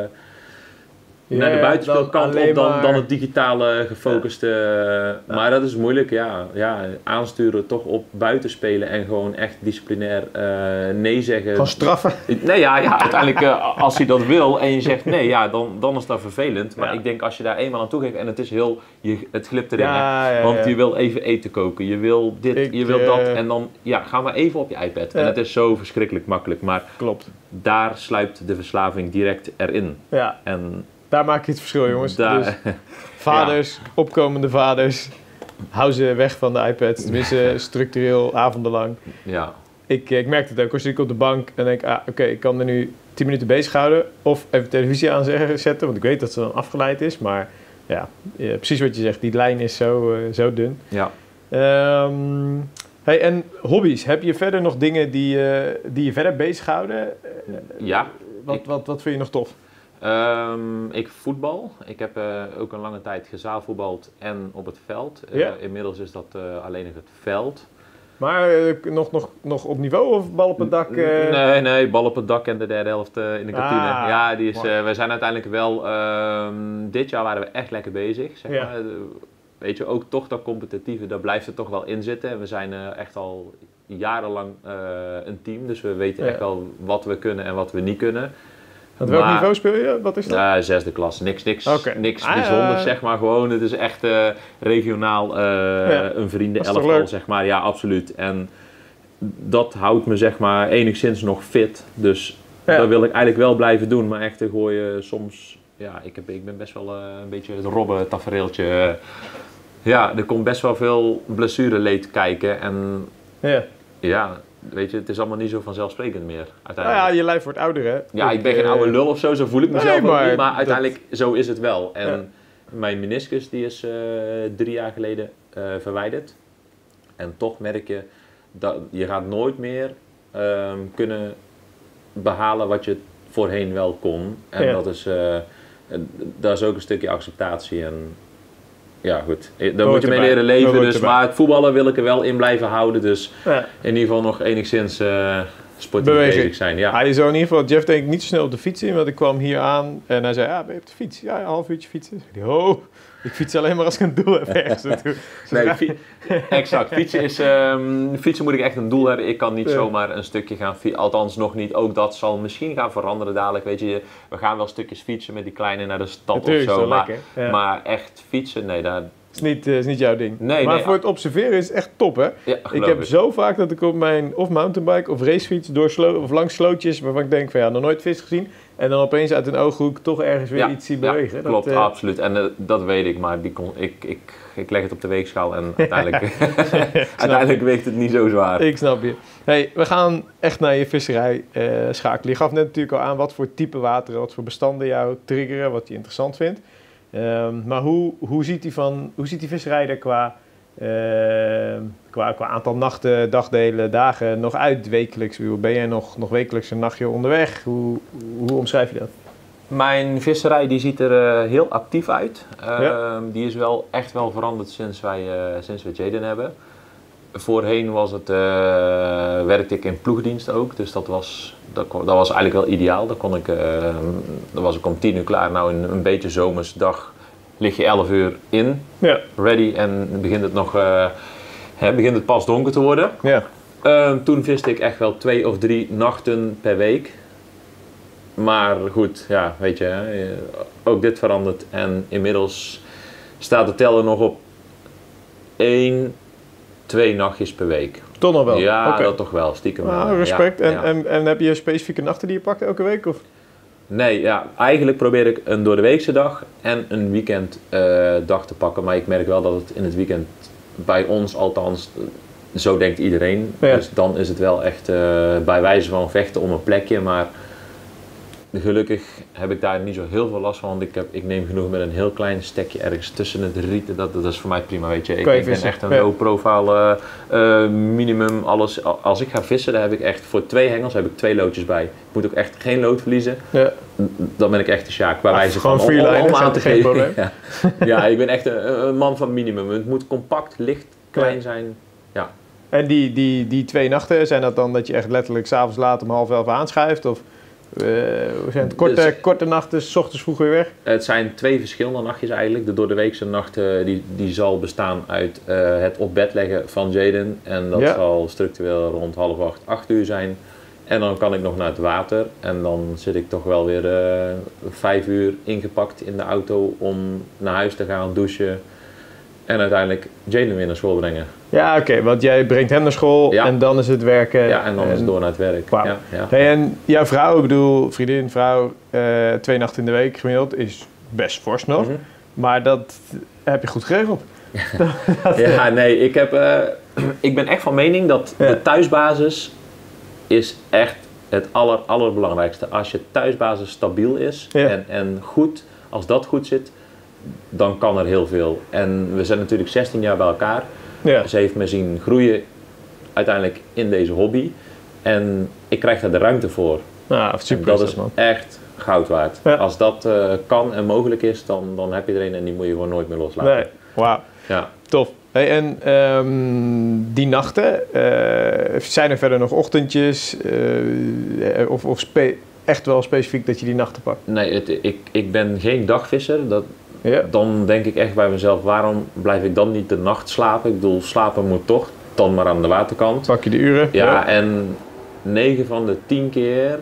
Ja, naar de buitenspeelkant op dan, maar... dan het digitale gefocuste. Ja. Maar dat is moeilijk, ja. ja. Aansturen toch op buitenspelen en gewoon echt disciplinair uh, nee zeggen. Van straffen? Nee, ja, ja uiteindelijk uh, als hij dat wil en je zegt nee, ja, dan, dan is dat vervelend. Maar ja. ik denk als je daar eenmaal aan toegeeft en het is heel, je, het glipt erin. Ja, ja, want ja. je wil even eten koken, je wil dit, ik, je wil uh... dat. En dan, ja, ga maar even op je iPad. Ja. En het is zo verschrikkelijk makkelijk. Maar klopt. Daar sluipt de verslaving direct erin. Ja. En daar maak je het verschil, jongens. Daar, dus vaders, ja. opkomende vaders, hou ze weg van de iPad. Tenminste, structureel, avondenlang. Ja. Ik, ik merk het ook. Als ik op de bank en denk, ah, oké, okay, ik kan er nu tien minuten bezig houden. Of even televisie aanzetten, want ik weet dat ze dan afgeleid is. Maar ja, ja precies wat je zegt. Die lijn is zo, uh, zo dun. Ja. Um, hey, en hobby's. Heb je verder nog dingen die, uh, die je verder bezighouden? Ja. Wat, ik... wat, wat vind je nog tof? Um, ik voetbal. Ik heb uh, ook een lange tijd gezaalvoetbald en op het veld. Uh, ja. Inmiddels is dat uh, alleen nog het veld. Maar uh, nog, nog, nog op niveau of bal op het dak? Uh... Nee, nee, bal op het dak en de derde helft uh, in de kantine. Ah, ja, die is, uh, we zijn uiteindelijk wel... Uh, dit jaar waren we echt lekker bezig, zeg ja. maar. Uh, weet je, ook toch dat competitieve, daar blijft er toch wel in zitten. En we zijn uh, echt al jarenlang uh, een team, dus we weten ja. echt wel wat we kunnen en wat we niet kunnen. Op welk maar, niveau speel je? Wat is dat? Uh, zesde klas. Niks, niks, okay. niks ah, bijzonders, uh, zeg maar. Gewoon, het is echt uh, regionaal uh, ja, een vriendenelftal, zeg maar. Ja, absoluut. En dat houdt me, zeg maar, enigszins nog fit. Dus ja. dat wil ik eigenlijk wel blijven doen. Maar echt, uh, gooien soms... Ja, ik, heb, ik ben best wel uh, een beetje het Robben-tafereeltje. Uh, ja, er komt best wel veel blessureleed kijken. En ja... ja weet je, het is allemaal niet zo vanzelfsprekend meer, uiteindelijk. Nou ja, je lijf wordt ouder, hè? Ja, ik, ik ben geen oude lul of zo, zo voel ik mezelf nee, maar ook niet, maar uiteindelijk, dat... zo is het wel. En ja. mijn meniscus, die is uh, drie jaar geleden uh, verwijderd. En toch merk je, dat je gaat nooit meer um, kunnen behalen wat je voorheen wel kon. En ja. dat, is, uh, dat is ook een stukje acceptatie en... Ja, goed. Daar Hoort moet je mee erbij. leren leven. Dus, maar het voetballen wil ik er wel in blijven houden. Dus ja. in ieder geval nog enigszins uh, sportief Beweging. bezig zijn. Ja. Hij is zo in ieder geval, Jeff denk ik niet zo snel op de fiets in, want ik kwam hier aan en hij zei, ja, ben je op de fiets? Ja, een half uurtje fietsen. Ik zei, oh, ik fiets alleen maar als ik een doel heb ergens naartoe. Nee, fi- exact. Fietsen, is, um, fietsen moet ik echt een doel hebben. Ik kan niet Ja. zomaar een stukje gaan fietsen. Althans nog niet. Ook dat zal misschien gaan veranderen dadelijk. Weet je, we gaan wel stukjes fietsen met die kleine naar de stad Natuurlijk, of zo. is wel Maar, lekker. Ja. maar echt fietsen, nee, daar... Is niet, uh, is niet jouw ding. Nee, maar nee, voor het observeren is het echt top, hè? Ja, Ik heb zo vaak dat ik op mijn of mountainbike of racefiets door slo- of langs slootjes waarvan ik denk van ja, nog nooit vis gezien. En dan opeens uit een ooghoek toch ergens weer Ja, iets zien ja, bewegen. klopt, dat, uh, absoluut. En uh, dat weet ik, maar die kon, ik, ik, ik leg het op de weegschaal en uiteindelijk, uiteindelijk weegt het niet zo zwaar. Ik snap je. Hey, we gaan echt naar je visserij uh, schakelen. Je gaf net natuurlijk al aan wat voor type wateren, wat voor bestanden jou triggeren, wat je interessant vindt. Um, maar hoe, hoe, ziet die van, hoe ziet die visserij er qua, uh, qua, qua aantal nachten, dagdelen, dagen nog uit wekelijks? Ben jij nog, nog wekelijks een nachtje onderweg? Hoe, hoe omschrijf je dat? Mijn visserij die ziet er uh, heel actief uit. Uh, Ja. Die is wel echt wel veranderd sinds, wij, uh, sinds we Jaden hebben. Voorheen was het, uh, werkte ik in ploegdienst ook, dus dat was, dat, kon, dat was eigenlijk wel ideaal. Dan, kon ik, uh, dan was ik om tien uur klaar. Nou, in een beetje zomersdag lig je elf uur in, Ja. ready, en begint het, nog, uh, hè, begint het pas donker te worden. Ja. Uh, toen viste ik echt wel twee of drie nachten per week. Maar goed, ja, weet je, hè, ook dit verandert en inmiddels staat de teller nog op één, twee nachtjes per week. Toch nog wel? Ja, Okay. dat toch wel, stiekem wel. Ah, respect. Ja, en, ja. En, en heb je specifieke nachten die je pakt elke week? Of? Nee, ja, eigenlijk probeer ik een doordeweekse dag en een weekenddag uh, dag te pakken. Maar ik merk wel dat het in het weekend, bij ons althans, zo denkt iedereen. Ja. Dus dan is het wel echt uh, bij wijze van vechten om een plekje. Maar gelukkig heb ik daar niet zo heel veel last van, want ik, heb, ik neem genoeg met een heel klein stekje ergens tussen het rieten. Dat, dat is voor mij prima, weet je. Ik, Kan je ik ben vissen? echt een Ja. low profile uh, uh, minimum. Alles. Als ik ga vissen, dan heb ik echt voor twee hengels heb ik twee loodjes bij. Ik moet ook echt geen lood verliezen. Ja. Dan ben ik echt de Sjaak, bij Ah, wijze gewoon van om, om, freeliner, om aan te geen geven. probleem. Ja. Ja, ik ben echt een, een man van minimum. Het moet compact, licht, klein Ja. zijn. Ja. En die, die, die twee nachten, zijn dat dan dat je echt letterlijk s'avonds laat om half elf aanschuift? Of uh, zijn het korte, Dus- korte nachten, 's ochtends vroeg weer weg? Het zijn twee verschillende nachtjes eigenlijk. De doordeweekse nacht uh, die, die zal bestaan uit uh, het op bed leggen van Jaden. En dat Ja. zal structureel rond half acht, acht uur zijn. En dan kan ik nog naar het water. En dan zit ik toch wel weer uh, vijf uur ingepakt in de auto om naar huis te gaan, douchen. En uiteindelijk Jaden weer naar school brengen. Ja, oké, okay, want jij brengt hem naar school Ja. en dan is het werken. Ja, en dan is het door naar het werk. Wauw. Ja, ja. Hey, en jouw vrouw, ik bedoel vriendin, vrouw, uh, twee nachten in de week gemiddeld, is best fors nog. Mhm. Maar dat heb je goed geregeld. Ja, nee, ik, heb, uh, ik ben echt van mening dat Ja. de thuisbasis is echt het aller, allerbelangrijkste. Als je thuisbasis stabiel is Ja. en, en goed, als dat goed zit, dan kan er heel veel. En we zijn natuurlijk zestien jaar bij elkaar. Ja. Ze heeft me zien groeien uiteindelijk in deze hobby. En ik krijg daar de ruimte voor. Nou, En super dat is is man. echt goud waard. Ja. Als dat uh, kan en mogelijk is, dan, dan heb je er een en die moet je gewoon nooit meer loslaten. Nee, wauw. Ja. Tof. Hey, en um, die nachten, uh, zijn er verder nog ochtendjes uh, of, of spe- echt wel specifiek dat je die nachten pakt? Nee, het, ik, ik ben geen dagvisser. Dat, Ja. Dan denk ik echt bij mezelf, waarom blijf ik dan niet de nacht slapen? Ik bedoel, slapen moet toch, dan maar aan de waterkant. Pak je de uren? Ja, en negen van de tien keer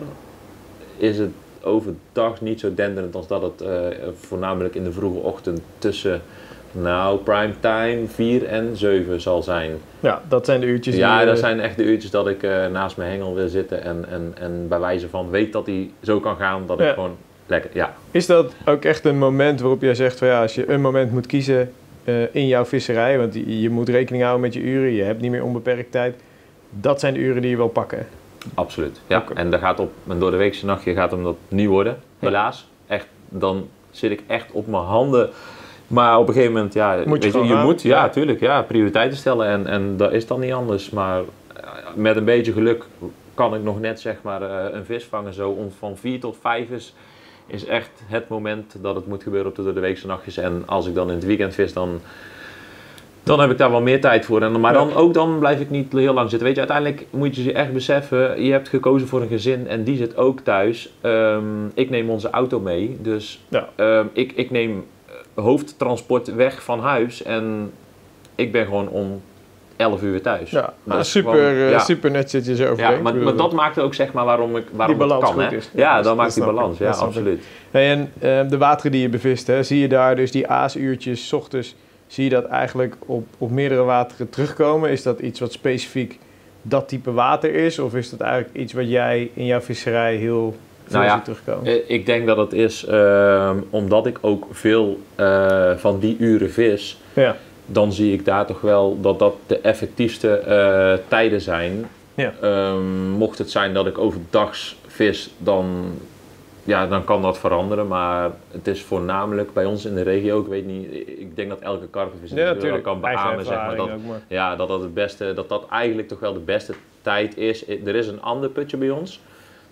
is het overdag niet zo denderend als dat het uh, voornamelijk in de vroege ochtend tussen, nou, prime time vier en zeven zal zijn. Ja, dat zijn de uurtjes Ja, die... dat uh, zijn echt de uurtjes dat ik uh, naast mijn hengel wil zitten en, en, en bij wijze van weet dat hij zo kan gaan, dat Ja. ik gewoon lekker, ja. Is dat ook echt een moment waarop jij zegt van ja, als je een moment moet kiezen uh, in jouw visserij, want je, je moet rekening houden met je uren, je hebt niet meer onbeperkt tijd, dat zijn de uren die je wil pakken? Absoluut, ja. Oké. En daar gaat op een doordeweekse nachtje gaat hem dat niet worden, helaas. Echt, dan zit ik echt op mijn handen. Maar op een gegeven moment, ja, Moet je weet je, gewoon je gaan. moet, ja, Ja. tuurlijk, ja, prioriteiten stellen en, en dat is dan niet anders. Maar uh, met een beetje geluk kan ik nog net zeg maar uh, een vis vangen. Zo om van vier tot vijf is, is echt het moment dat het moet gebeuren op de doordeweekse nachtjes. En als ik dan in het weekend vis, dan, Dan heb ik daar wel meer tijd voor. En, maar dan, ook dan blijf ik niet heel lang zitten. Weet je, uiteindelijk moet je je echt beseffen, je hebt gekozen voor een gezin en die zit ook thuis. Um, ik neem onze auto mee, dus Ja. um, ik, ik neem hoofdtransport weg van huis en ik ben gewoon om elf uur weer thuis. Ja, Dat nou, is super, gewoon- uh, ja. super net zit je zo Ja, overdenkt. maar, Ik maar bedoel, dat maakt ook zeg maar waarom, ik, waarom Die balans het kan. goed Hè? is. Ja, dat- dan dat maakt die snap ik. balans. Ja, Dat snap ik. absoluut. Hey, en uh, de wateren die je bevist, hè, zie je daar dus die aasuurtjes 's ochtends, zie je dat eigenlijk op, op meerdere wateren terugkomen? Is dat iets wat specifiek dat type water is? Of is dat eigenlijk iets wat jij in jouw visserij heel veel Nou ja, ziet terugkomen? Eh, Ik denk dat het is uh, omdat ik ook veel uh, van die uren vis, Ja, dan zie ik daar toch wel dat dat de effectiefste uh, tijden zijn. Ja. Um, mocht het zijn dat ik overdags vis, dan, ja, dan kan dat veranderen. Maar het is voornamelijk bij ons in de regio, ik weet niet, ik denk dat elke karpenvisser ja wel natuurlijk. kan Eigen beamen, zeg maar, ervaring dat, ook, maar. ja, dat dat het beste, dat dat eigenlijk toch wel de beste tijd is. Er is een ander putje bij ons.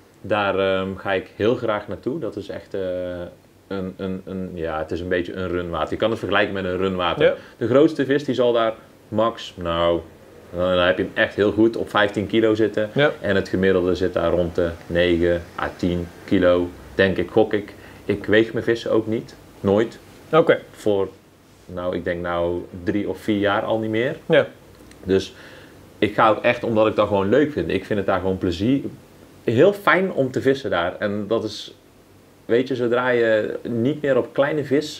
Daar um, ga ik heel graag naartoe. Dat is echt uh, een, een, een, ja, het is een beetje een runwater. Je kan het vergelijken met een runwater. Ja. De grootste vis die zal daar max, nou, dan heb je hem echt heel goed op vijftien kilo zitten. Ja. En het gemiddelde zit daar rond de negen à tien kilo, denk ik, gok ik. Ik weeg mijn vissen ook niet, nooit. Oké, okay. Voor, nou, ik denk nou drie of vier jaar al niet meer. Ja. Dus ik ga ook echt omdat ik dat gewoon leuk vind. Ik vind het daar gewoon plezier. Heel fijn om te vissen daar. En dat is, weet je, zodra je niet meer op kleine vis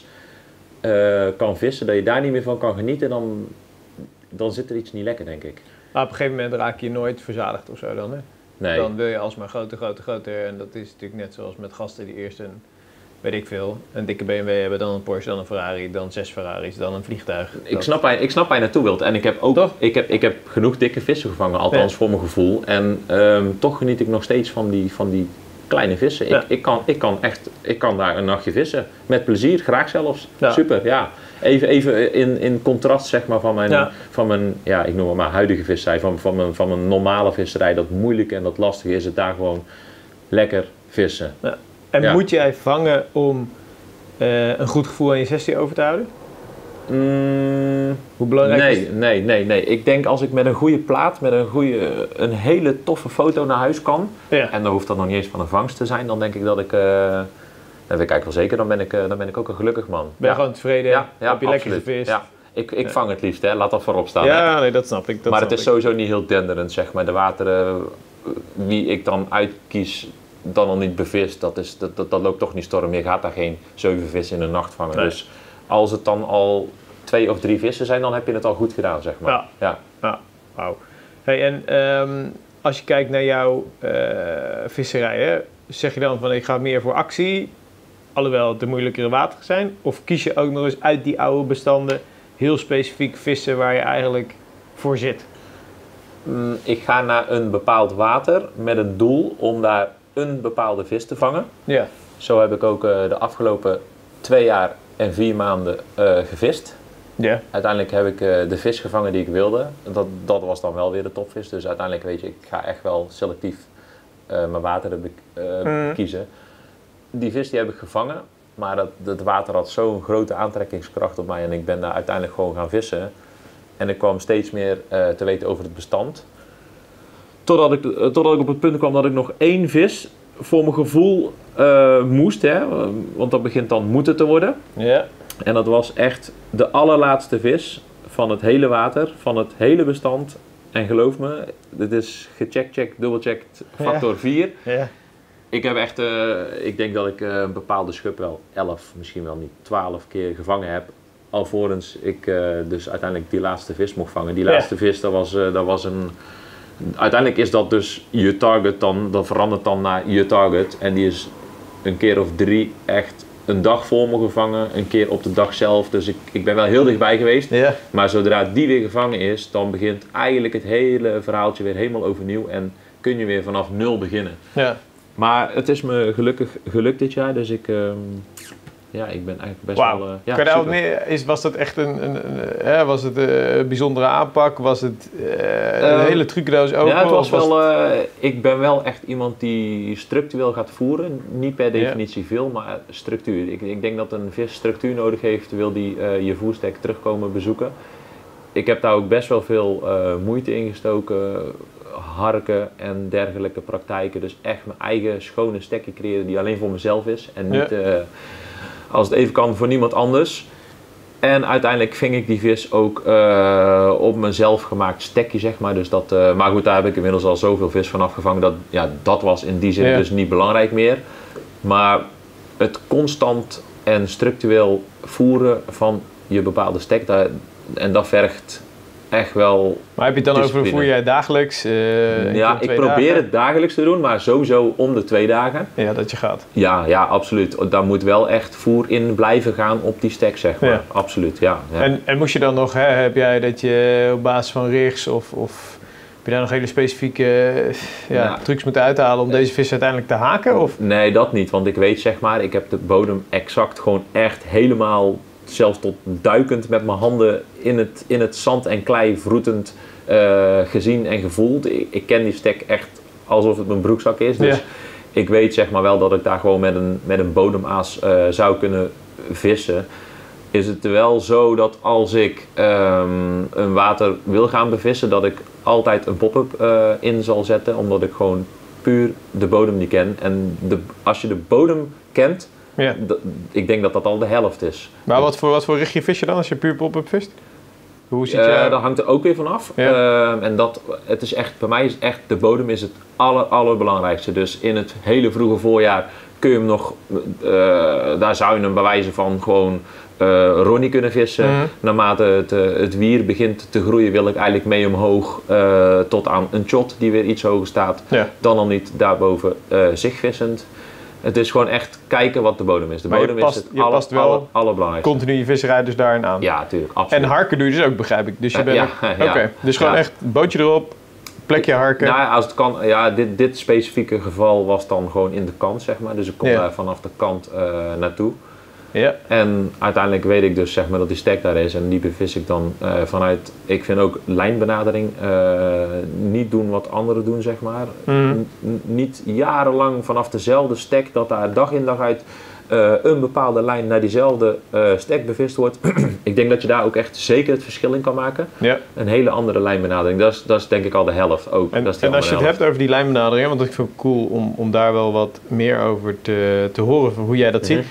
uh, kan vissen, dat je daar niet meer van kan genieten, dan, dan zit er iets niet lekker, denk ik. Maar op een gegeven moment raak je nooit verzadigd of zo dan, hè? Nee. Dan wil je alsmaar groter, groter, groter. En dat is natuurlijk net zoals met gasten die eerst een, weet ik veel, een dikke B M W hebben, dan een Porsche, dan een Ferrari, dan zes Ferraris, dan een vliegtuig. Ik Dat... snap, waar, ik snap waar je naartoe wilt. En ik heb ook Toch? ik heb, ik heb genoeg dikke vissen gevangen, althans Ja. voor mijn gevoel. En um, toch geniet ik nog steeds van die, van die kleine vissen. Ja. Ik, ik, kan, ik, kan echt, ik kan daar een nachtje vissen. Met plezier, graag zelfs. Ja. Super, ja. Even, even in, in contrast zeg maar, van mijn, Ja. van mijn, ja, ik noem het maar huidige visserij. Van, van, mijn, van mijn normale visserij. Dat moeilijke en dat lastige is het daar gewoon lekker vissen. Ja. En Ja. moet jij vangen om uh, een goed gevoel aan je sessie over te houden? Mm, Hoe belangrijk is nee, het? nee, nee, nee. Ik denk als ik met een goede plaat, met een, goede, een hele toffe foto naar huis kan. Ja. En dan hoeft dat nog niet eens van een vangst te zijn. Dan denk ik dat ik, uh, dat weet ik eigenlijk wel zeker, dan ben ik, uh, dan ben ik ook een gelukkig man. Ben je ja. gewoon tevreden? Ja, ja, heb je lekker absoluut. gevist? Ja. Ik, ik Ja. vang het liefst, hè. Laat dat voorop staan. hè. Ja, nee, dat snap ik. Dat maar snap het is ik. sowieso niet heel denderend, zeg maar. De wateren, wie ik dan uitkies, dan al niet bevist, dat, is, dat, dat, dat loopt toch niet storm. Je gaat daar geen zeven vissen in een nacht vangen. Nee. Dus als het dan al twee of drie vissen zijn, dan heb je het al goed gedaan, zeg maar. Ja. Ja. Ja, wauw. Hey, en um, als je kijkt naar jouw uh, visserij, hè, zeg je dan van ik ga meer voor actie, alhoewel het de moeilijkere wateren zijn, of kies je ook nog eens uit die oude bestanden heel specifiek vissen waar je eigenlijk voor zit? Mm, ik ga naar een bepaald water met het doel om daar een bepaalde vis te vangen. Ja. Zo heb ik ook uh, de afgelopen twee jaar en vier maanden uh, gevist. Ja. Uiteindelijk heb ik uh, de vis gevangen die ik wilde. Dat, dat was dan wel weer de topvis. Dus uiteindelijk weet je, ik ga echt wel selectief uh, mijn wateren be uh, mm. kiezen. Die vis die heb ik gevangen. Maar dat, dat water had zo'n grote aantrekkingskracht op mij. En ik ben daar uiteindelijk gewoon gaan vissen. En ik kwam steeds meer uh, te weten over het bestand. Totdat ik, uh, totdat ik op het punt kwam dat ik nog één vis voor mijn gevoel uh, moest. Hè? Want dat begint dan moeten te worden. Ja. En dat was echt de allerlaatste vis van het hele water, van het hele bestand. En geloof me, dit is gecheckt, check, dubbelcheckt, factor Ja. vier. Ja. Ik heb echt, uh, ik denk dat ik uh, een bepaalde schub wel elf, misschien wel niet twaalf keer gevangen heb. Alvorens ik uh, dus uiteindelijk die laatste vis mocht vangen. Die Ja. laatste vis, dat was, uh, dat was een... Uiteindelijk is dat dus je target dan, dat verandert dan naar je target. En die is een keer of drie echt een dag voor me gevangen, een keer op de dag zelf. Dus ik, ik ben wel heel dichtbij geweest. Ja. Maar zodra die weer gevangen is, dan begint eigenlijk het hele verhaaltje weer helemaal overnieuw. En kun je weer vanaf nul beginnen. Ja. Maar het is me gelukkig gelukt dit jaar, dus ik, um, ja, ik ben eigenlijk best Wauw. wel... Uh, ja, kan je daar wat super. meer, is, was dat echt een, een, een, hè, was het een bijzondere aanpak? Was het uh, een Um, hele trucendoos open? Ja, het was Of wel, uh, ik ben wel echt iemand die structureel gaat voeren. Niet per definitie ja. veel, maar structuur. Ik, ik denk dat een vis structuur nodig heeft, wil die uh, je voerstek terugkomen bezoeken. ik heb daar ook best wel veel uh, moeite in gestoken. Harken en dergelijke praktijken. Dus echt mijn eigen schone stekje creëren die alleen voor mezelf is. En niet ja. uh, als het even kan voor niemand anders. En uiteindelijk ving ik die vis ook uh, op mijn zelf gemaakt stekje, zeg maar. Dus dat, uh, maar goed, daar heb ik inmiddels al zoveel vis van afgevangen. Dat, ja, dat was in die zin ja. dus niet belangrijk meer. Maar het constant en structureel voeren van je bepaalde stek, daar, en dat vergt echt wel. Maar heb je het dan over, voer jij dagelijks? Uh, ja, ik probeer dagen? het dagelijks te doen, maar sowieso om de twee dagen. Ja, dat je gaat. Ja, ja, absoluut. Daar moet wel echt voer in blijven gaan op die stek, zeg maar. Ja. Absoluut, ja. ja. En, en moest je dan nog, hè, heb jij dat je op basis van rigs of, of heb je daar nog hele specifieke ja, ja. trucs moeten uithalen om deze vis uiteindelijk te haken? Of? Nee, dat niet. Want ik weet, zeg maar, ik heb de bodem exact gewoon echt helemaal, zelfs tot duikend met mijn handen in het, in het zand en klei vroetend uh, gezien en gevoeld. Ik, ik ken die stek echt alsof het mijn broekzak is. Dus ja. ik weet, zeg maar, wel dat ik daar gewoon met een, met een bodemaas uh, zou kunnen vissen. Is het wel zo dat als ik um, een water wil gaan bevissen, dat ik altijd een pop-up uh, in zal zetten. Omdat ik gewoon puur de bodem niet ken. En de, als je de bodem kent, ja. d- ik denk dat dat al de helft is. Maar wat voor, wat voor richtje vis je dan als je puur pop-up vist? Hoe ziet je... Uh, dat hangt er ook weer vanaf. Ja. Uh, en dat, het is echt, bij mij is echt, de bodem is het aller, allerbelangrijkste. Dus in het hele vroege voorjaar kun je hem nog, uh, daar zou je hem bij wijze van gewoon uh, Ronnie kunnen vissen. Mm-hmm. Naarmate het, uh, het wier begint te groeien wil ik eigenlijk mee omhoog uh, tot aan een shot die weer iets hoger staat. Ja. Dan al niet daarboven uh, zigvissend. Het is gewoon echt kijken wat de bodem is. De maar bodem je past, is het je aller, past wel aller, allerbelangrijkste. Continu je visserij dus daarin aan. Ja, natuurlijk. Absoluut. En harken doe je dus ook, begrijp ik. Dus je bent ja, ja, ja. Oké, okay. Dus gewoon ja. echt bootje erop, plekje harken. Nou, als het kan, ja, dit, dit specifieke geval was dan gewoon in de kant, zeg maar. Dus ik kom ja. daar vanaf de kant uh, naartoe. Ja. En uiteindelijk weet ik dus, zeg maar, dat die stek daar is en die bevis ik dan uh, vanuit, ik vind ook lijnbenadering, uh, niet doen wat anderen doen, zeg maar. Mm. N- niet jarenlang vanaf dezelfde stek, dat daar dag in dag uit uh, een bepaalde lijn naar diezelfde uh, stek bevist wordt. Ik denk dat je daar ook echt zeker het verschil in kan maken. Ja. Een hele andere lijnbenadering, dat is, dat is denk ik al de helft ook. En, dat is en als je het helft. hebt over die lijnbenadering, want ik vind het cool om, om daar wel wat meer over te, te horen, van hoe jij dat mm-hmm. ziet.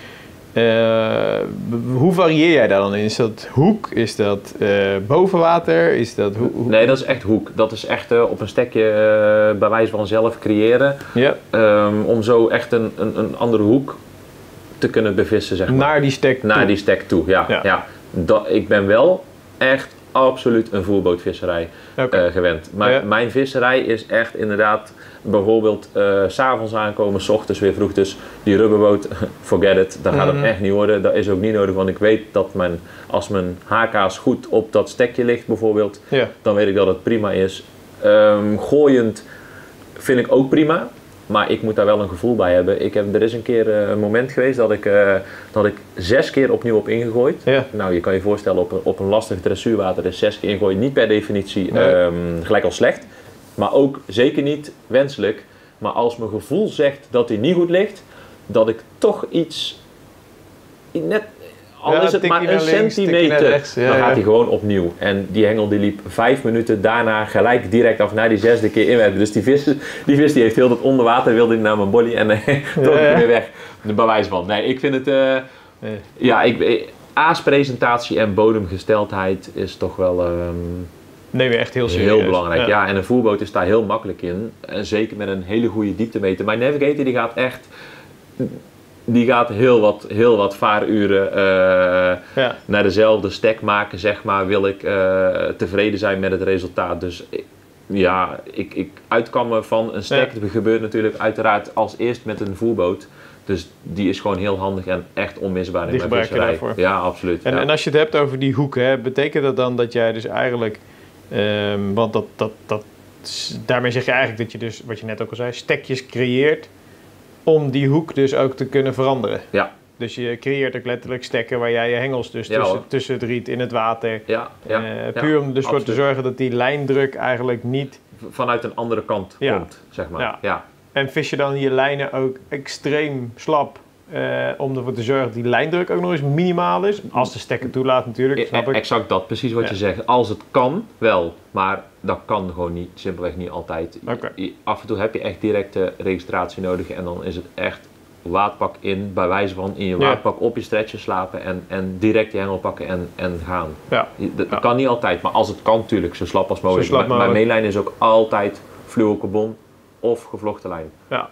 Uh, hoe varieer jij daar dan in? Is dat hoek? Is dat uh, boven water? Is dat ho- ho- nee, dat is echt hoek. Dat is echt uh, op een stekje uh, bij wijze van zelf creëren. Ja. Um, om zo echt een, een, een andere hoek te kunnen bevissen, zeg maar. Naar die stek toe? Naar die stek toe, ja. ja. ja. Dat, ik ben wel echt absoluut een voerbootvisserij okay. uh, gewend. Maar ja. mijn visserij is echt inderdaad bijvoorbeeld uh, 's avonds aankomen, 's ochtends weer vroeg. Dus die rubberboot, forget it, dat gaat mm-hmm. hem echt niet worden. Dat is ook niet nodig, want ik weet dat mijn, als mijn haakaas goed op dat stekje ligt bijvoorbeeld, ja. dan weet ik dat het prima is. Um, gooiend vind ik ook prima. Maar ik moet daar wel een gevoel bij hebben. Ik heb, er is een keer uh, een moment geweest dat ik, uh, dat ik zes keer opnieuw op ingegooid. Ja. Nou, je kan je voorstellen, op een, op een lastig dressuurwater is zes keer ingooien niet per definitie nee. um, gelijk al slecht. Maar ook zeker niet wenselijk. Maar als mijn gevoel zegt dat hij niet goed ligt, dat ik toch iets, net, al ja, is het maar een links, centimeter, rechts, ja, dan gaat ja. hij gewoon opnieuw. En die hengel die liep vijf minuten daarna gelijk direct af naar die zesde keer inwerken. Dus die vis die, vis, die heeft heel dat onder water, wilde hij naar mijn bolly en uh, trok ja, ja. weer weg. De bewijs van. Nee, ik vind het, uh, ja, ja ik, aaspresentatie en bodemgesteldheid is toch wel um, nee, weer echt heel serieus. Heel belangrijk. Ja. ja, en een voerboot is daar heel makkelijk in. En zeker met een hele goede dieptemeter. Mijn Navigator die gaat echt... Die gaat heel wat, heel wat vaaruren uh, ja. naar dezelfde stek maken, zeg maar, wil ik uh, tevreden zijn met het resultaat. Dus ja, ik, ik uitkan me van een stek. Ja. Dat gebeurt natuurlijk uiteraard als eerst met een voerboot. Dus die is gewoon heel handig en echt onmisbaar in die mijn gebruik je visserij. daarvoor. Ja, absoluut. En, ja. en als je het hebt over die hoek, hè, betekent dat dan dat jij dus eigenlijk... Um, want dat, dat, dat, daarmee zeg je eigenlijk dat je dus, wat je net ook al zei, stekjes creëert... om die hoek dus ook te kunnen veranderen. Ja. Dus je creëert ook letterlijk stekken waar jij je hengels dus ja, tussen, tussen het riet in het water. Ja, ja, uh, puur ja, om dus voor te zorgen dat die lijndruk eigenlijk niet... vanuit een andere kant ja. komt, zeg maar. Ja. Ja. En vis je dan je lijnen ook extreem slap Uh, om ervoor te zorgen dat die lijndruk ook nog eens minimaal is. Als de stekker toelaat natuurlijk, snap ik. Exact dat, precies wat ja. je zegt. Als het kan, wel. Maar dat kan gewoon niet, simpelweg niet altijd. Okay. Af en toe heb je echt directe registratie nodig. En dan is het echt waadpak in, bij wijze van in je waadpak ja. op je stretcher slapen. En, en direct je hengel pakken en, en gaan. Ja. Dat ja. kan niet altijd, maar als het kan natuurlijk, zo slap als mogelijk. Slap maar, mijn mainlijn is ook altijd fluocarbon of gevlochten lijn. Ja.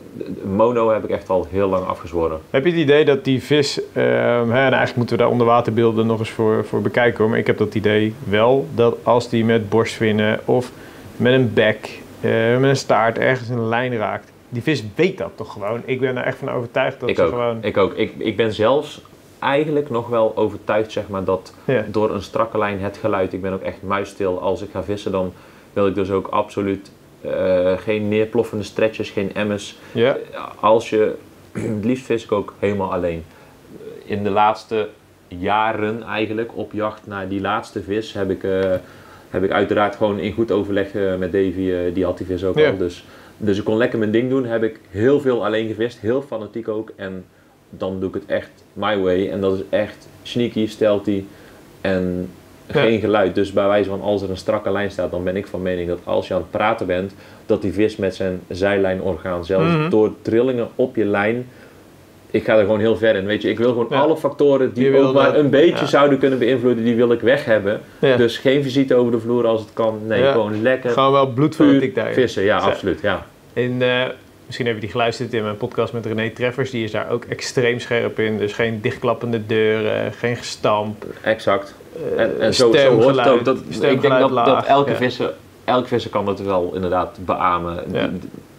Mono heb ik echt al heel lang afgezworen. Heb je het idee dat die vis, uh, hè, en eigenlijk moeten we daar onderwaterbeelden nog eens voor, voor bekijken hoor, maar ik heb dat idee wel, dat als die met borstvinnen of met een bek, uh, met een staart ergens een lijn raakt, die vis weet dat toch gewoon. Ik ben er echt van overtuigd dat ik ze ook. gewoon... Ik ook. Ik, ik ben zelfs eigenlijk nog wel overtuigd zeg maar, dat ja. door een strakke lijn het geluid, ik ben ook echt muisstil als ik ga vissen, dan wil ik dus ook absoluut Uh, geen neerploffende stretches, geen emmers. Yeah. Als je, het liefst vis ik ook helemaal alleen. In de laatste jaren eigenlijk op jacht naar die laatste vis heb ik, uh, heb ik uiteraard gewoon in goed overleg uh, met Davy, uh, die had die vis ook yeah. al. Dus, dus ik kon lekker mijn ding doen. Heb ik heel veel alleen gevist, heel fanatiek ook. En dan doe ik het echt my way. En dat is echt sneaky, stealthy en geen ja. geluid. Dus bij wijze van als er een strakke lijn staat, dan ben ik van mening dat als je aan het praten bent, dat die vis met zijn zijlijnorgaan, zelfs mm-hmm. door trillingen op je lijn, ik ga er gewoon heel ver in. Weet je, ik wil gewoon ja. alle factoren die, die ook maar een beetje ja. zouden kunnen beïnvloeden, die wil ik weg hebben. Ja. Dus geen visite over de vloer als het kan. Nee, ja. gewoon lekker. Gewoon wel bloedfanatiek daar. Vissen, ja, Zo. absoluut. Ja. En, uh, misschien heb je die geluisterd in mijn podcast met René Treffers, die is daar ook extreem scherp in. Dus geen dichtklappende deuren, geen gestamp. Exact. En, en zo, zo hoort het ook. Dat, ik denk dat, dat elke, ja. visser, elke visser kan dat wel inderdaad beamen. Ja,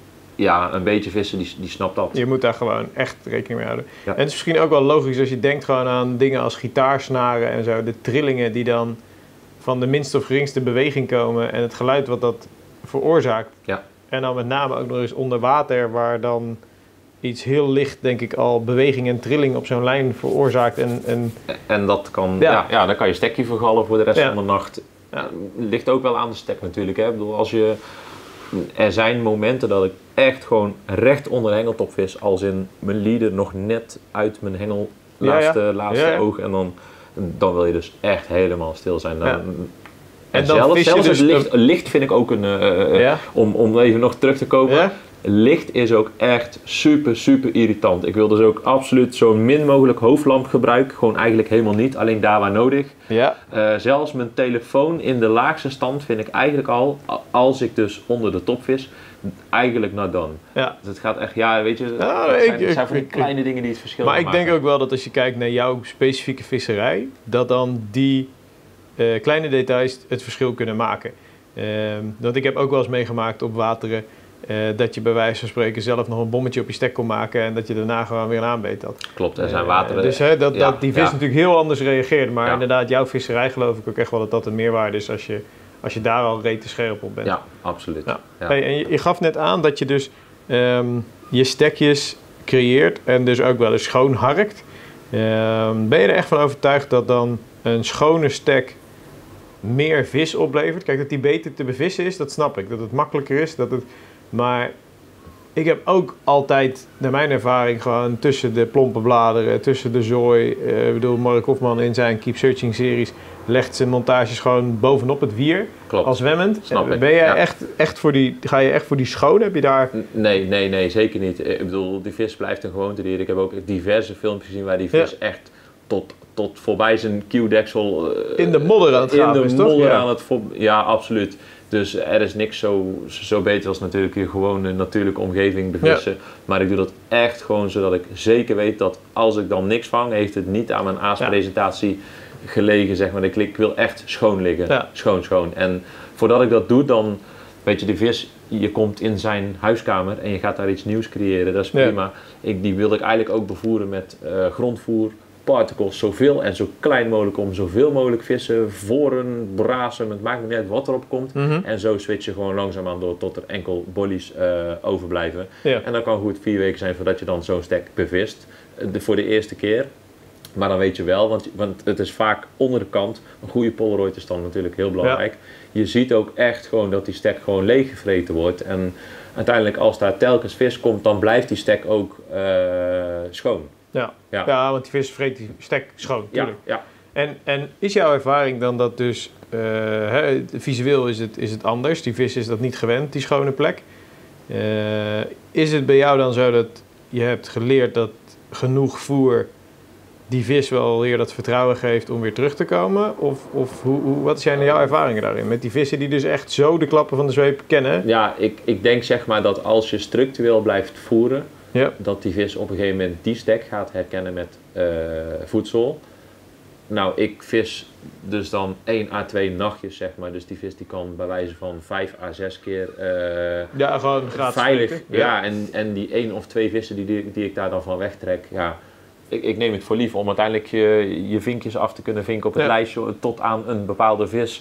ja een beetje vissen, die, die snapt dat. Je moet daar gewoon echt rekening mee houden. Ja. En het is misschien ook wel logisch als je denkt gewoon aan dingen als gitaarsnaren en zo. De trillingen die dan van de minste of geringste beweging komen en het geluid wat dat veroorzaakt. Ja. En dan met name ook nog eens onder water waar dan iets heel licht, denk ik, al beweging en trilling op zo'n lijn veroorzaakt. En, en... en dat kan, ja. Ja, ja, dan kan je stekje vergallen voor de rest ja. van de nacht. Ja, ligt ook wel aan de stek natuurlijk. Hè. Ik bedoel, als je, er zijn momenten dat ik echt gewoon recht onder de hengeltop vis, als in mijn leader nog net uit mijn hengel, laatste, ja, ja. laatste ja, ja. oog. En dan, dan wil je dus echt helemaal stil zijn. Dan, ja. En, en dan zelfs, zelfs dus het licht, licht vind ik ook een, uh, ja. om, om even nog terug te komen. Ja. Licht is ook echt super, super irritant. Ik wil dus ook absoluut zo min mogelijk hoofdlamp gebruiken. Gewoon eigenlijk helemaal niet, alleen daar waar nodig. Ja. Uh, zelfs mijn telefoon in de laagste stand vind ik eigenlijk al, als ik dus onder de top vis, eigenlijk not done. Ja. Dus het gaat echt, ja, weet je, ja, het, zijn, het zijn van die kleine dingen die het verschil maken. Maar ik denk ook wel dat als je kijkt naar jouw specifieke visserij, dat dan die uh, kleine details het verschil kunnen maken. Uh, want ik heb ook wel eens meegemaakt op wateren, Uh, dat je bij wijze van spreken zelf nog een bommetje op je stek kon maken en dat je daarna gewoon weer een aanbeet had. Klopt, er zijn wateren. Uh, dus hè, dat, ja, dat die vis ja. natuurlijk heel anders reageert, maar ja. inderdaad, jouw visserij geloof ik ook echt wel dat dat een meerwaarde is als je, als je daar al rete scherp op bent. Ja, absoluut. Ja. Ja. Hey, en je, je gaf net aan dat je dus um, je stekjes creëert en dus ook wel eens schoon harkt. Um, ben je er echt van overtuigd dat dan een schone stek meer vis oplevert? Kijk, dat die beter te bevissen is, dat snap ik. Dat het makkelijker is, dat het... Maar ik heb ook altijd, naar mijn ervaring, gewoon tussen de plompe bladeren, tussen de zooi. Uh, ik bedoel, Mark Hofman in zijn Keep Searching series legt zijn montages gewoon bovenop het wier. Klopt. Als zwemmend. Snap ik. Ben je ja. echt, echt voor die, ga je echt voor die schoon? Heb je daar... Nee, nee, nee, zeker niet. Ik bedoel, die vis blijft een gewoontedier. Ik heb ook diverse filmpjes gezien waar die vis ja. echt tot, tot voorbij zijn kieuwdeksel... Uh, in de modder aan het gaan In de is, modder toch? Ja. aan het... Ja, absoluut. Dus er is niks zo, zo beter als natuurlijk je gewoon een natuurlijke omgeving bevissen. Ja. Maar ik doe dat echt gewoon zodat ik zeker weet dat als ik dan niks vang, heeft het niet aan mijn aaspresentatie ja. gelegen. Zeg maar. Ik wil echt schoon liggen. Ja. Schoon, schoon. En voordat ik dat doe, dan weet je, de vis, je komt in zijn huiskamer en je gaat daar iets nieuws creëren. Dat is prima. Ja. Ik, die wil ik eigenlijk ook bevoeren met uh, grondvoer. Particles, zoveel en zo klein mogelijk om zoveel mogelijk vissen, voren, brazen, het maakt niet uit wat erop komt. Mm-hmm. En zo switch je gewoon langzaamaan door tot er enkel bollies uh, overblijven. Ja. En dat kan goed vier weken zijn voordat je dan zo'n stek bevist. De, voor de eerste keer. Maar dan weet je wel, want, want het is vaak onder de kant. Een goede Polaroid is dan natuurlijk heel belangrijk. Ja. Je ziet ook echt gewoon dat die stek gewoon leeggevreten wordt. En uiteindelijk als daar telkens vis komt, dan blijft die stek ook uh, schoon. Ja. Ja. ja, want die vis vreet die stek schoon, tuurlijk. Ja, ja. En, en is jouw ervaring dan dat dus, uh, hè, visueel is het, is het anders. Die vis is dat niet gewend, die schone plek. Uh, is het bij jou dan zo dat je hebt geleerd dat genoeg voer die vis wel weer dat vertrouwen geeft om weer terug te komen? Of, of hoe, hoe, wat zijn jouw ervaringen daarin? Met die vissen die dus echt zo de klappen van de zweep kennen? Ja, ik, ik denk zeg maar dat als je structureel blijft voeren, ja. dat die vis op een gegeven moment die stek gaat herkennen met uh, voedsel. Nou, ik vis dus dan één à twee nachtjes, zeg maar. Dus die vis die kan bij wijze van vijf à zes keer uh, ja, gewoon gratis veilig. Ja, ja en, en die één of twee vissen die, die, die ik daar dan van wegtrek, ja, ik, ik neem het voor lief om uiteindelijk je, je vinkjes af te kunnen vinken op het ja. lijstje tot aan een bepaalde vis.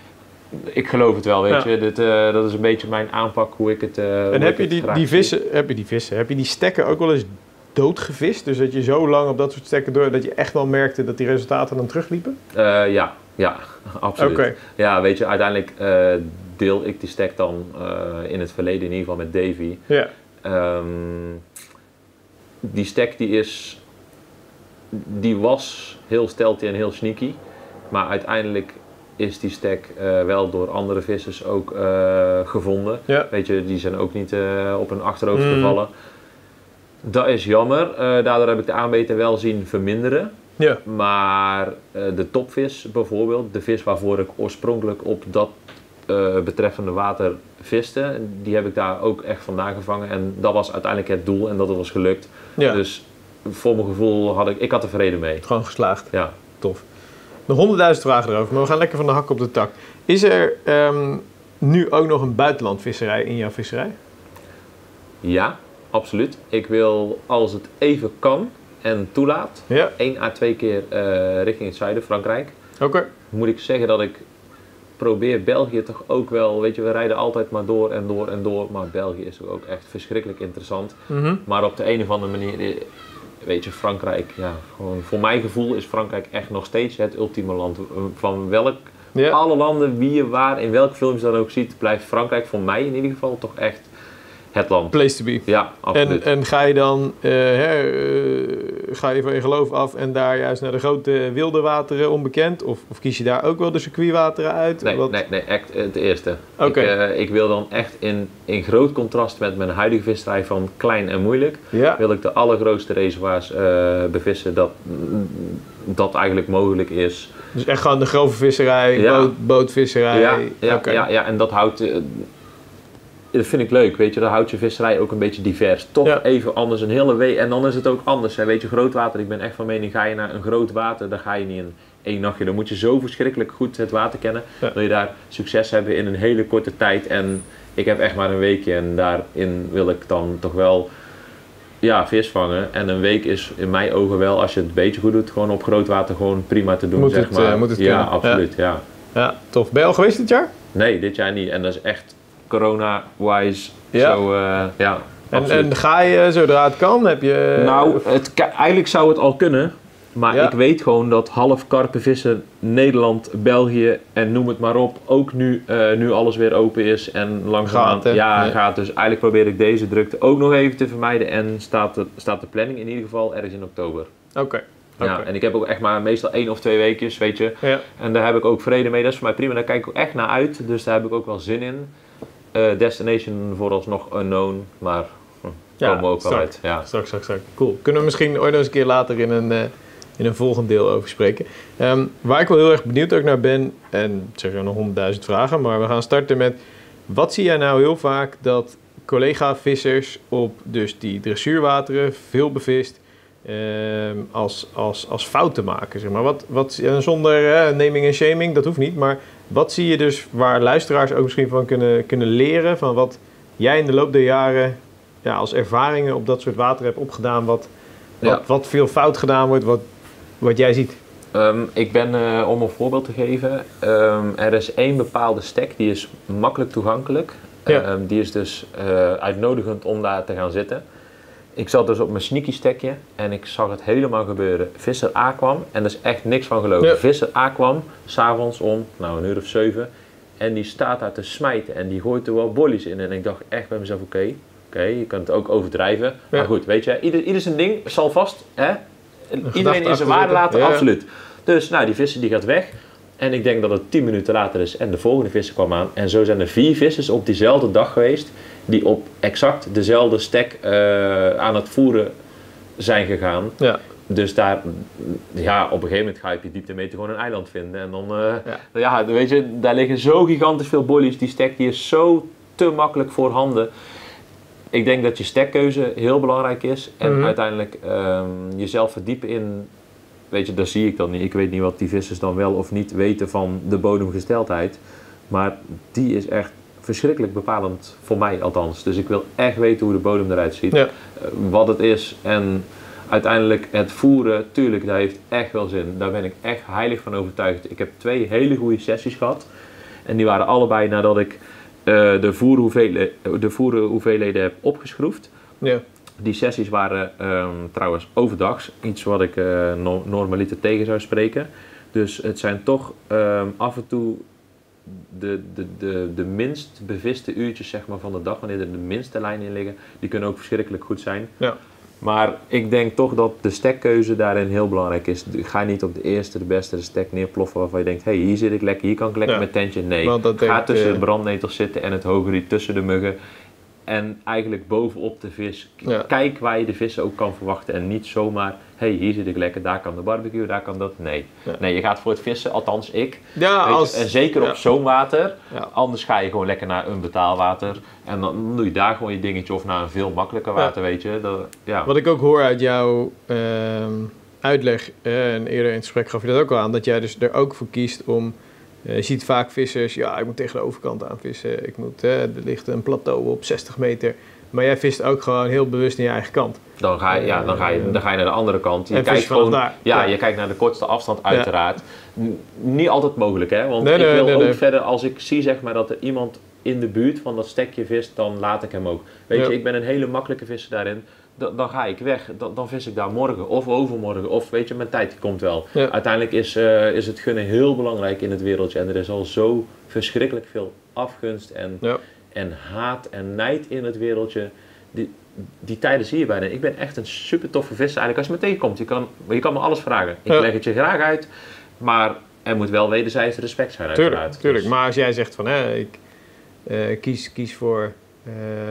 Ik geloof het wel, weet ja. je. Dit, uh, dat is een beetje mijn aanpak, hoe ik het uh, En heb je die, die vissen, heb je die vissen, heb je die stekken ook wel eens doodgevist? Dus dat je zo lang op dat soort stekken door, dat je echt wel merkte dat die resultaten dan terugliepen? Uh, ja, ja, absoluut. Okay. Ja, weet je, uiteindelijk uh, deel ik die stek dan uh, in het verleden in ieder geval met Davy. Ja. Um, die stek die is, die was heel stealthy en heel sneaky, maar uiteindelijk is die stek uh, wel door andere vissers ook uh, gevonden. Ja. Weet je, die zijn ook niet uh, op hun achterhoofd mm. gevallen. Dat is jammer. Uh, daardoor heb ik de aanbeten wel zien verminderen. Ja. Maar uh, de topvis bijvoorbeeld, de vis waarvoor ik oorspronkelijk op dat uh, betreffende water viste, die heb ik daar ook echt vandaan gevangen. En dat was uiteindelijk het doel en dat was gelukt. Ja. Dus voor mijn gevoel had ik, ik had er vrede mee. Gewoon geslaagd. Ja. Tof. Nog honderdduizend vragen erover, maar we gaan lekker van de hak op de tak. Is er um, nu ook nog een buitenlandvisserij in jouw visserij? Ja, absoluut. Ik wil, als het even kan en toelaat, ja. één à twee keer uh, richting het zuiden, Frankrijk. Oké. Okay. Moet ik zeggen dat ik probeer België toch ook wel, weet je, we rijden altijd maar door en door en door, maar België is ook echt verschrikkelijk interessant. Mm-hmm. Maar op de een of andere manier, weet je, Frankrijk, ja, gewoon voor mijn gevoel is Frankrijk echt nog steeds het ultieme land. Van welk, ja. alle landen, wie je waar, in welke film je dan ook ziet, blijft Frankrijk voor mij in ieder geval toch echt het land. Place to be. Ja, absoluut. En, en ga je dan, uh, hè, uh, ga je van je geloof af en daar juist naar de grote wilde wateren onbekend? Of, of kies je daar ook wel de circuitwateren uit? Nee, Wat? nee, nee, echt het eerste. Okay. Ik, uh, ik wil dan echt in, in groot contrast met mijn huidige visserij van klein en moeilijk, ja. wil ik de allergrootste reservoirs uh, bevissen dat, dat eigenlijk mogelijk is. Dus echt gewoon de grove visserij, ja. boot, bootvisserij? Ja, ja, okay. ja, ja, en dat houdt... Uh, Dat vind ik leuk, weet je, dan houdt je visserij ook een beetje divers. Toch ja. even anders, een hele week. En dan is het ook anders, hè. Weet je, groot water, ik ben echt van mening, ga je naar een groot water, dan ga je niet in één nachtje. Dan moet je zo verschrikkelijk goed het water kennen. Ja. Wil je daar succes hebben in een hele korte tijd. En ik heb echt maar een weekje en daarin wil ik dan toch wel, ja, vis vangen. En een week is in mijn ogen wel, als je het een beetje goed doet, gewoon op groot water gewoon prima te doen, moet zeg het, maar. Uh, moet het ja, kunnen. absoluut, ja. ja. Ja, tof. Ben je al geweest dit jaar? Nee, dit jaar niet. En dat is echt corona-wise, ja. Zo, uh, ja, en, en ga je zodra het kan? Heb je... Nou, het, eigenlijk zou het al kunnen, maar ja. ik weet gewoon dat half karpenvissen Nederland, België en noem het maar op, ook nu, uh, nu alles weer open is en langzaamaan gaat, ja, ja. gaat. Dus eigenlijk probeer ik deze drukte ook nog even te vermijden en staat de, staat de planning in ieder geval ergens in oktober. Oké. Okay. Ja, okay. En ik heb ook echt maar meestal één of twee weekjes, weet je. Ja. En daar heb ik ook vrede mee, dat is voor mij prima, daar kijk ik ook echt naar uit, dus daar heb ik ook wel zin in. Uh, destination vooralsnog unknown, maar hm, ja, komen we ook strak, wel uit. Ja, strak, strak, strak. Cool. Kunnen we misschien ooit nog eens een keer later in een, uh, in een volgend deel over spreken. Um, waar ik wel heel erg benieuwd ook naar ben, en ik zeg er nog honderdduizend vragen, maar we gaan starten met, wat zie jij nou heel vaak dat collega-vissers op dus die dressuurwateren, veel bevist, um, als, als, als fouten maken? Zeg maar. Wat, wat, zonder uh, naming en shaming, dat hoeft niet, maar wat zie je dus waar luisteraars ook misschien van kunnen, kunnen leren, van wat jij in de loop der jaren ja, als ervaringen op dat soort water hebt opgedaan, wat, wat, ja. wat veel fout gedaan wordt, wat, wat jij ziet? Um, ik ben, uh, om een voorbeeld te geven, um, er is één bepaalde stek die is makkelijk toegankelijk. Ja. Um, die is dus uh, uitnodigend om daar te gaan zitten. ik zat dus op mijn sneaky stekje en ik zag het helemaal gebeuren. Visser A kwam en er is echt niks van gelogen. Ja. Visser A kwam s'avonds om nou, een uur of zeven en die staat daar te smijten en die gooit er wel bollies in. En ik dacht echt bij mezelf, oké, okay, oké, okay, je kan het ook overdrijven. Ja. Maar goed, weet je, ieder, ieder zijn ding zal vast, hè, iedereen in zijn waarde laten, ja. Absoluut. Dus nou, die visser die gaat weg. En ik denk dat het tien minuten later is en de volgende visser kwam aan. En zo zijn er vier vissers op diezelfde dag geweest die op exact dezelfde stek uh, aan het voeren zijn gegaan. Ja. Dus daar, ja, op een gegeven moment ga je op je dieptemeter gewoon een eiland vinden. En dan, uh, ja. ja, weet je, daar liggen zo gigantisch veel bollies. Die stek die is zo te makkelijk voorhanden. Ik denk dat je stekkeuze heel belangrijk is. En mm-hmm. uiteindelijk um, jezelf verdiepen in... Weet je, dat zie ik dan niet. Ik weet niet wat die vissers dan wel of niet weten van de bodemgesteldheid. Maar die is echt verschrikkelijk bepalend voor mij althans. Dus ik wil echt weten hoe de bodem eruit ziet. Ja. Uh, wat het is. En uiteindelijk het voeren, tuurlijk, dat heeft echt wel zin. Daar ben ik echt heilig van overtuigd. Ik heb twee hele goede sessies gehad. En die waren allebei nadat ik uh, de voerhoeveelheden, de voerhoeveelheden heb opgeschroefd. Ja. Die sessies waren um, trouwens overdags, iets wat ik uh, no- normaliter tegen zou spreken. Dus het zijn toch um, af en toe de, de, de, de minst beviste uurtjes zeg maar, van de dag, wanneer er de minste lijnen in liggen. Die kunnen ook verschrikkelijk goed zijn. Ja. Maar ik denk toch dat de stekkeuze daarin heel belangrijk is. Ga niet op de eerste, de beste de stek neerploffen waarvan je denkt, hé, hey, hier zit ik lekker, hier kan ik lekker ja. met tentje. Nee, ga tussen ik, de brandnetels zitten en het hogeriet, tussen de muggen. En eigenlijk bovenop de vis. Ja. Kijk waar je de vissen ook kan verwachten. En niet zomaar, hé, hey, hier zit ik lekker, daar kan de barbecue, daar kan dat. Nee, ja. nee je gaat voor het vissen, althans ik. Ja, als, en zeker ja. op zo'n water. Ja. Anders ga je gewoon lekker naar een betaalwater. En dan doe je daar gewoon je dingetje. Of naar een veel makkelijker water, ja. weet je. Dat, ja. Wat ik ook hoor uit jouw uh, uitleg, uh, en eerder in het gesprek gaf je dat ook al aan. Dat jij dus er ook voor kiest om... Uh, je ziet vaak vissers, ja, ik moet tegen de overkant aan vissen. Ik moet, uh, er ligt een plateau op zestig meter. Maar jij vist ook gewoon heel bewust naar je eigen kant. Dan ga je, ja, dan ga je, dan ga je naar de andere kant. Je kijkt gewoon, daar. Ja, je kijkt naar de kortste afstand uiteraard. Ja. N- niet altijd mogelijk, hè. Want nee, ik nee, wil nee, ook nee. verder, als ik zie zeg maar dat er iemand in de buurt van dat stekje vist, dan laat ik hem ook. Weet ja. je, ik ben een hele makkelijke visser daarin. Dan, dan ga ik weg. Dan, dan vis ik daar morgen of overmorgen. Of weet je, mijn tijd komt wel. Ja. Uiteindelijk is, uh, is het gunnen heel belangrijk in het wereldje. En er is al zo verschrikkelijk veel afgunst en, ja. en haat en nijd in het wereldje. Die, die tijden zie je bijna. Ik ben echt een super toffe visser. Eigenlijk als je me tegenkomt, je kan, je kan me alles vragen. Ik ja. leg het je graag uit. Maar er moet wel wederzijds respect zijn uiteraard. Tuurlijk, tuurlijk. Dus. Maar als jij zegt van, hè, ik uh, kies, kies voor uh,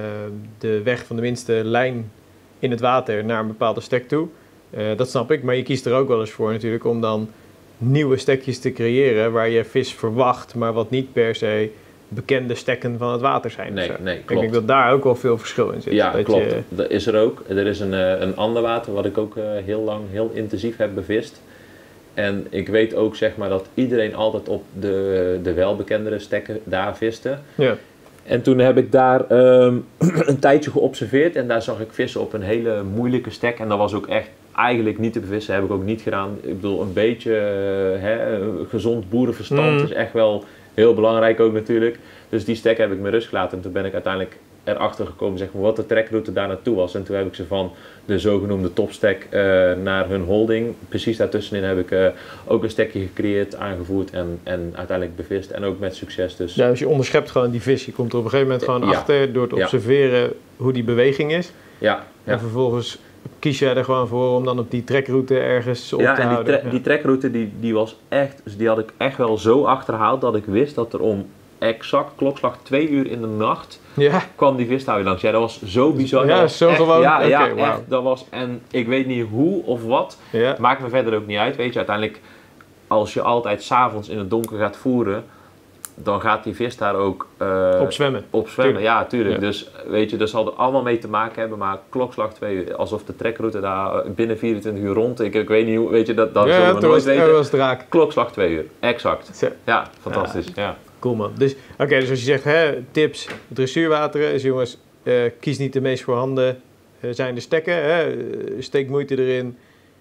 de weg van de minste lijn in het water naar een bepaalde stek toe. Uh, dat snap ik, maar je kiest er ook wel eens voor natuurlijk om dan nieuwe stekjes te creëren waar je vis verwacht, maar wat niet per se bekende stekken van het water zijn. Nee, nee, klopt. Ik denk dat daar ook wel veel verschil in zit. Ja, dat klopt. Je... Dat is er ook. Er is een, een ander water wat ik ook uh, heel lang, heel intensief heb bevist. En ik weet ook zeg maar dat iedereen altijd op de, de welbekendere stekken daar viste. Ja. En toen heb ik daar um, een tijdje geobserveerd en daar zag ik vissen op een hele moeilijke stek. En dat was ook echt eigenlijk niet te bevissen, heb ik ook niet gedaan. Ik bedoel, een beetje uh, hè, gezond boerenverstand mm. is echt wel heel belangrijk ook natuurlijk. Dus die stek heb ik me rust gelaten en toen ben ik uiteindelijk erachter gekomen zeg maar, wat de trekroute daar naartoe was. En toen heb ik ze van de zogenoemde topstek uh, naar hun holding. Precies daartussenin heb ik uh, ook een stekje gecreëerd, aangevoerd en, en uiteindelijk bevist. En ook met succes. Dus. Ja, dus je onderschept gewoon die vis. Je komt er op een gegeven moment gewoon ja. achter door te observeren ja. hoe die beweging is. Ja. Ja. En vervolgens kies jij er gewoon voor om dan op die trekroute ergens op ja, te en houden. Die, tre- ja, die trekroute die, die was echt, dus die had ik echt wel zo achterhaald dat ik wist dat er om exact klokslag twee uur in de nacht ja. kwam die vis langs. Ja, dat was zo bizar. Ja, zo echt, gewoon. Ja, ja okay, wow. echt. Dat was, en ik weet niet hoe of wat. Ja. Maakt me verder ook niet uit. Weet je, uiteindelijk als je altijd 's avonds in het donker gaat voeren, dan gaat die vis daar ook uh, op zwemmen. Op zwemmen, tuurlijk. Ja, tuurlijk. Ja. Dus weet je, dat zal er allemaal mee te maken hebben. Maar klokslag twee uur, alsof de trekroute daar binnen vierentwintig uur rond. Ik, ik weet niet hoe, weet je, dat, dat ja, zullen we nooit was, weten. Was draak. Klokslag twee uur, exact. Zo. Ja, fantastisch. Ja. Ja. Cool man. Dus, oké, okay, dus als je zegt, hè, tips, dressuurwateren, is jongens, uh, kies niet de meest voorhanden uh, zijn de stekken. Hè, uh, steek moeite erin.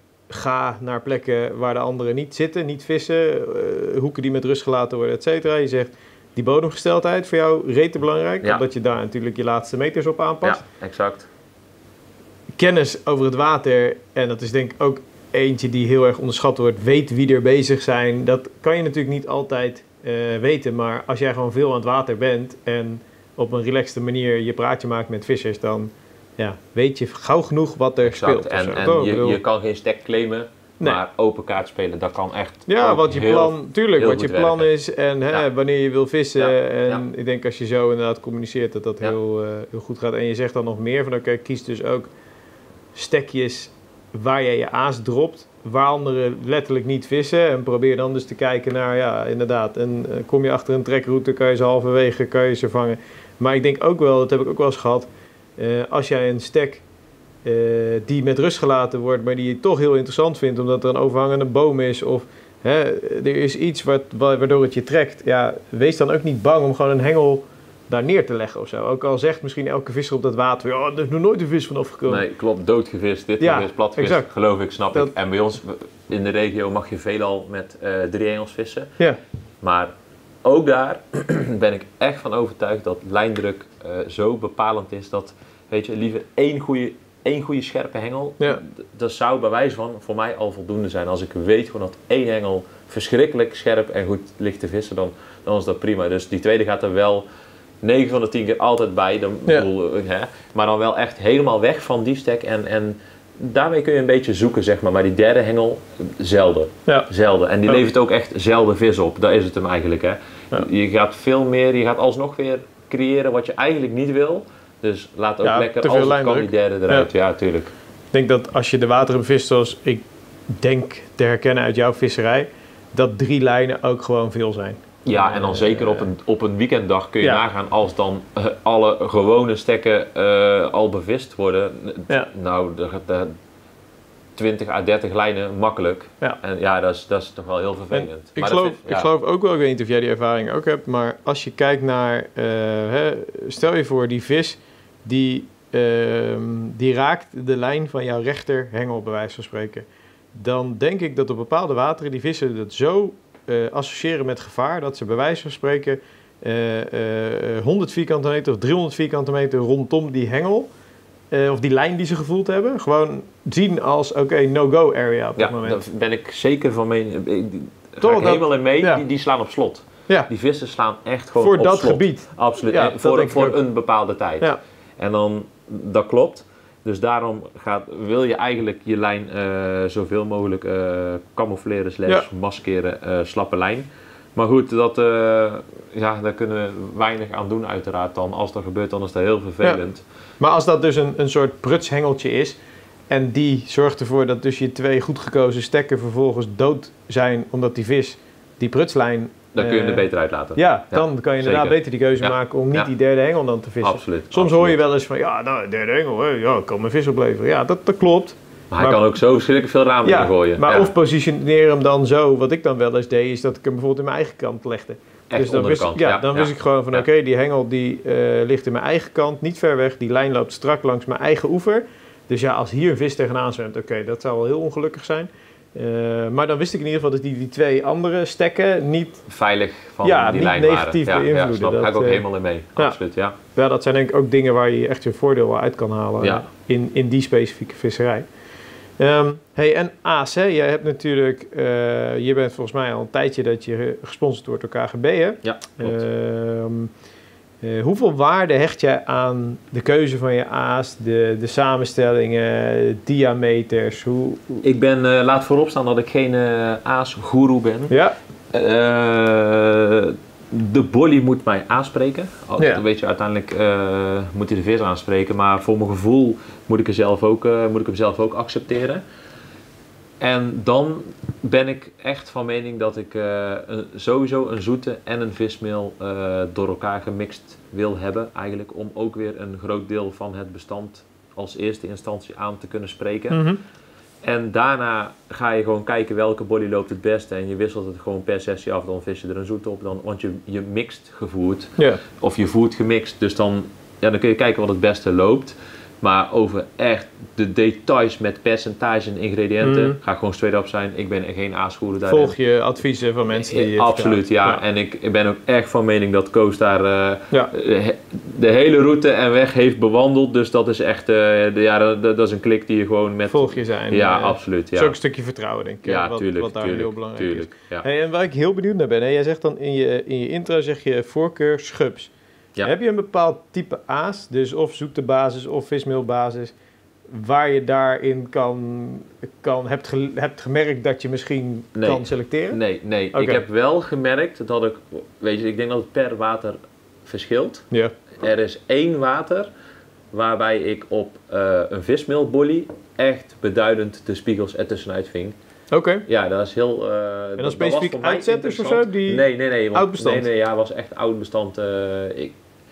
Ga naar plekken waar de anderen niet zitten, niet vissen, uh, hoeken die met rust gelaten worden, et cetera. Je zegt, die bodemgesteldheid voor jou rete belangrijk, ja. omdat je daar natuurlijk je laatste meters op aanpast. Ja, exact. kennis over het water, en dat is denk ik ook eentje die heel erg onderschat wordt, weet wie er bezig zijn. Dat kan je natuurlijk niet altijd uh, weten, maar als jij gewoon veel aan het water bent en op een relaxte manier je praatje maakt met vissers, dan ja, weet je gauw genoeg wat er exact. speelt. En, en oh, je, bedoel... je kan geen stek claimen, nee. maar open kaart spelen, dat kan echt. Ja, wat je heel, plan, tuurlijk, wat je plan werken. is en hè, Ja. wanneer je wil vissen. Ja. En Ja. ik denk als je zo inderdaad communiceert dat dat Ja. heel, uh, heel goed gaat. En je zegt dan nog meer van oké, kies dus ook stekjes waar je je aas dropt, waar anderen letterlijk niet vissen. En probeer dan dus te kijken naar, ja, inderdaad. En uh, kom je achter een trekroute, kan je ze halverwege, kan je ze vangen. Maar ik denk ook wel, dat heb ik ook wel eens gehad, uh, als jij een stek uh, die met rust gelaten wordt, maar die je toch heel interessant vindt, omdat er een overhangende boom is of hè, er is iets wat, waardoor het je trekt. Ja, wees dan ook niet bang om gewoon een hengel daar neer te leggen of zo. Ook al zegt misschien elke visser op dat water, ja, er is nog nooit een vis vanaf gekomen. Nee, klopt. Doodgevist, dit Ja, gevist, platgevist, exact. geloof ik, snap Dat- ik. En bij ons in de regio mag je veelal met uh, drie hengels vissen. Ja, Maar ook daar ben ik echt van overtuigd dat lijndruk uh, zo bepalend is dat, weet je, liever één goede, één goede scherpe hengel, Ja. d- dat zou bij wijze van voor mij al voldoende zijn. Als ik weet gewoon dat één hengel verschrikkelijk scherp en goed ligt te vissen, dan, dan is dat prima. Dus die tweede gaat er wel negen van de tien keer altijd bij, dan, Ja. bedoel, hè, maar dan wel echt helemaal weg van die stek en, en daarmee kun je een beetje zoeken, zeg maar. Maar die derde hengel, zelden. ja. Zelden. En die Ja. levert ook echt zelden vis op. Dat is het hem eigenlijk, hè. Ja. Je gaat veel meer, je gaat alsnog weer creëren wat je eigenlijk niet wil. Dus laat ook Ja, lekker, te als veel het kan, die lijndruk. derde eruit. Ja, tuurlijk. Ik denk dat als je de wateren bevist zoals ik denk te herkennen uit jouw visserij, dat drie lijnen ook gewoon veel zijn. Ja, en dan Eh, zeker op een, op een weekenddag kun je ja. nagaan als dan uh, alle gewone stekken uh, al bevist worden. Ja. Nou, de, de twintig à dertig lijnen makkelijk. Ja. En ja, dat is, dat is toch wel heel vervelend. En ik, Maar dat geloof, vind- ja. ik geloof ook wel, ik weet niet of jij die ervaring ook hebt, maar als je kijkt naar, uh, hè, stel je voor die vis, die, uh, die raakt de lijn van jouw rechterhengel bij wijze van spreken. Dan denk ik dat op bepaalde wateren die vissen dat zo uh, associëren met gevaar, dat ze bij wijze van spreken uh, uh, honderd vierkante meter of driehonderd vierkante meter rondom die hengel, uh, of die lijn die ze gevoeld hebben, gewoon zien als oké, okay, no-go area op Ja, dat moment. daar ben ik zeker van mening. Ik- die- Daar Toch, ga ik dat- helemaal in mee. ja. Die, die slaan op slot. Ja, Die vissen slaan echt gewoon voor op dat slot. gebied. Absoluut. Ja, En dat voor denk ik voor ook. een bepaalde tijd. Ja. En dan, dat klopt. Dus daarom gaat, wil je eigenlijk je lijn uh, zoveel mogelijk uh, camoufleren slash Ja. maskeren, uh, slappe lijn. Maar goed, dat, uh, ja, daar kunnen we weinig aan doen uiteraard dan. Als dat gebeurt, dan is dat heel vervelend. Maar als dat dus een, een soort prutshengeltje is en die zorgt ervoor dat dus je twee goed gekozen stekken vervolgens dood zijn omdat die vis die prutslijn... Dan kun je hem er eh, beter uitlaten. Ja, dan kan je inderdaad zeker. beter die keuze Ja. maken om niet Ja. die derde hengel dan te vissen. Absoluut. Soms absoluut. hoor je wel eens van, ja, nou, derde hengel, hè, ja, ik kan mijn vis opleveren. Ja, dat, dat klopt. Maar hij maar- kan ook zo verschrikkelijk veel ramen Ja, gooien. maar Ja. of positioneer hem dan zo, wat ik dan wel eens deed, is dat ik hem bijvoorbeeld in mijn eigen kant legde. Echt dus dan onder de wist, kant. ik, ja, Ja, dan ja. wist ik gewoon van Ja. oké, die hengel die uh, ligt in mijn eigen kant, niet ver weg. Die lijn loopt strak langs mijn eigen oever. Dus ja, als hier een vis tegenaan zwemt, oké, dat zou wel heel ongelukkig zijn. Uh, maar dan wist ik in ieder geval dat die, die twee andere stekken niet... Veilig van Ja, die niet lijn negatief waren. Ja, beïnvloeden. Ja, snap, daar ga ik Dat, ook uh, helemaal in mee. ja. Absoluut, ja. Ja, dat zijn denk ik ook dingen waar je echt je voordeel wel uit kan halen Ja. in, in die specifieke visserij. Um, hey, en Aas, hè? Jij hebt natuurlijk, uh, je bent volgens mij al een tijdje dat je gesponsord wordt door K G B, hè? Ja, klopt. Um, uh, hoeveel waarde hecht jij aan de keuze van je aas, de, de samenstellingen, diameters? Hoe, hoe... Ik ben, uh, laat voorop staan dat ik geen uh, aas-goeroe ben. Ja, Uh, de bolly moet mij aanspreken. Al- Ja. Weet je, uiteindelijk uh, moet hij de vis aanspreken. Maar voor mijn gevoel moet ik, er zelf ook, uh, moet ik hem zelf ook accepteren. En dan ben ik echt van mening dat ik uh, een, sowieso een zoete en een vismeel uh, door elkaar gemixt wil hebben. Eigenlijk om ook weer een groot deel van het bestand als eerste instantie aan te kunnen spreken. mm-hmm. En daarna ga je gewoon kijken welke body loopt het beste. En je wisselt het gewoon per sessie af. Dan vis je er een zoet op. Dan, want je, je mixt gevoerd. Ja. Of je voert gemixt. Dus dan, ja, dan kun je kijken wat het beste loopt. Maar over echt de details met percentages en ingrediënten Mm. ga ik gewoon straight up zijn. Ik ben geen aanschoerder daarin. Volg je adviezen van mensen die je Absoluut, ja. vertrouwt. En ik, ik ben ook echt van mening dat Koos daar uh, Ja. uh, de hele route en weg heeft bewandeld. Dus dat is echt, uh, de, ja, dat, dat is een klik die je gewoon met... Volg je zijn. Ja, uh, absoluut. Dat Ja, is ook een stukje vertrouwen, denk ik. ja wat, tuurlijk, wat daar tuurlijk, heel belangrijk tuurlijk, is. ja. Hey, en waar ik heel benieuwd naar ben, hè, jij zegt dan in je, in je intro zeg je voorkeur schubs. Ja. Heb je een bepaald type aas, dus of zoete basis of vismeelbasis, waar je daarin kan, kan hebt, ge, hebt gemerkt dat je misschien Nee. kan selecteren? Nee, nee. Oké. Ik heb wel gemerkt dat ik, weet je, ik denk dat het per water verschilt. Ja. Er is één water waarbij ik op uh, een vismeelbolly echt beduidend de spiegels ertussenuit ving. Oké. Okay. Ja, dat is heel... Uh, En dan dat specifiek was voor mij uitzetters of interessant. zo? Die... Nee, nee, nee. Want, Oud bestand? Nee, nee, ja, was echt oud bestand. Uh, ik,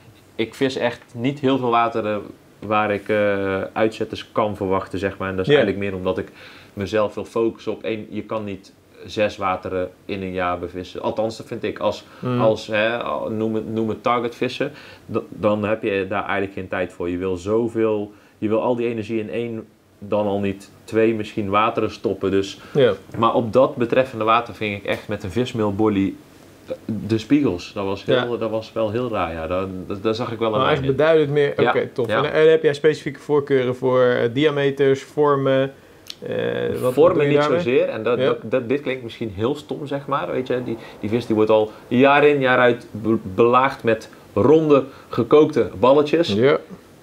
ik vis echt niet heel veel wateren waar ik uh, uitzetters kan verwachten, zeg maar. En dat is Yeah. eigenlijk meer omdat ik mezelf wil focussen op één. Je kan niet zes wateren in een jaar bevissen. Althans, dat vind ik. Als, Mm. als hè, noem, het, noem het target vissen, d- dan heb je daar eigenlijk geen tijd voor. Je wil zoveel, je wil al die energie in één, dan al niet twee misschien wateren stoppen. Dus, Ja. maar op dat betreffende water ving ik echt met een vismeelbolly de spiegels. Dat was, heel, Ja. dat was wel heel raar. Ja. Daar, daar, daar zag ik wel een Maar lijn echt in. beduidend meer. Oké, Ja, okay, tof. ja. En, en heb jij specifieke voorkeuren voor uh, diameters, vormen? Uh, wat, wat Vormen doe je niet daarmee? zozeer. En dat, Ja. dat, dat, dit klinkt misschien heel stom, zeg maar. Weet je, die, die vis die wordt al jaar in, jaar uit be- belaagd met ronde, gekookte balletjes. Ja.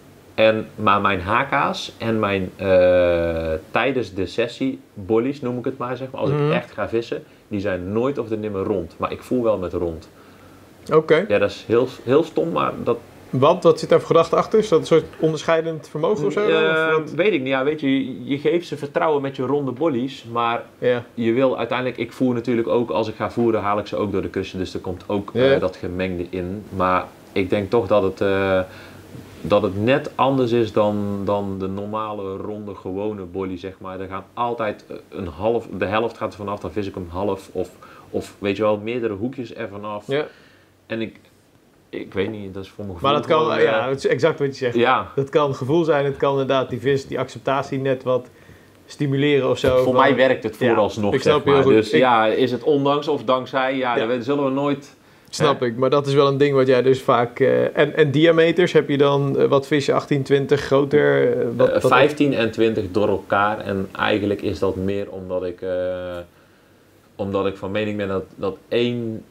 En, maar mijn H K's en mijn uh, tijdens de sessie bollies, noem ik het maar, zeg maar. Als Mhm. ik echt ga vissen, die zijn nooit of de nimmer rond. Maar ik voel wel met rond. Oké. Okay. Ja, dat is heel, heel stom, maar dat... Want, wat zit daar voor gedachte achter? Is dat een soort onderscheidend vermogen of zo? Uh, of wat? weet ik niet. Ja, weet je, je, je geeft ze vertrouwen met je ronde bollies, maar Ja. je wil uiteindelijk, ik voer natuurlijk ook, als ik ga voeren, haal ik ze ook door de kussen, dus er komt ook Ja. uh, dat gemengde in. Maar ik denk toch dat het, uh, dat het net anders is dan, dan de normale ronde gewone bolly, zeg maar. Er gaan altijd een half, de helft gaat er vanaf, dan vis ik hem half of, of weet je wel, meerdere hoekjes er vanaf. Ja. En ik, ik weet niet, dat is voor mijn gevoel. Maar dat kan, gewoon, uh, ja, het is exact wat je zegt. ja. Dat kan een gevoel zijn, het kan inderdaad die vis, die acceptatie net wat stimuleren of zo. Voor van, mij werkt het vooralsnog, ik snap zeg je heel maar. goed. Dus Ik- ja, is het ondanks of dankzij, ja, Ja. dat zullen we nooit... Snap Ja. ik, maar dat is wel een ding wat jij dus vaak... Uh, en, en diameters, heb je dan, uh, wat vis je, achttien, twintig, groter? Uh, wat, Uh, wat- vijftien en twintig door elkaar. En eigenlijk is dat meer omdat ik, uh, omdat ik van mening ben dat, dat één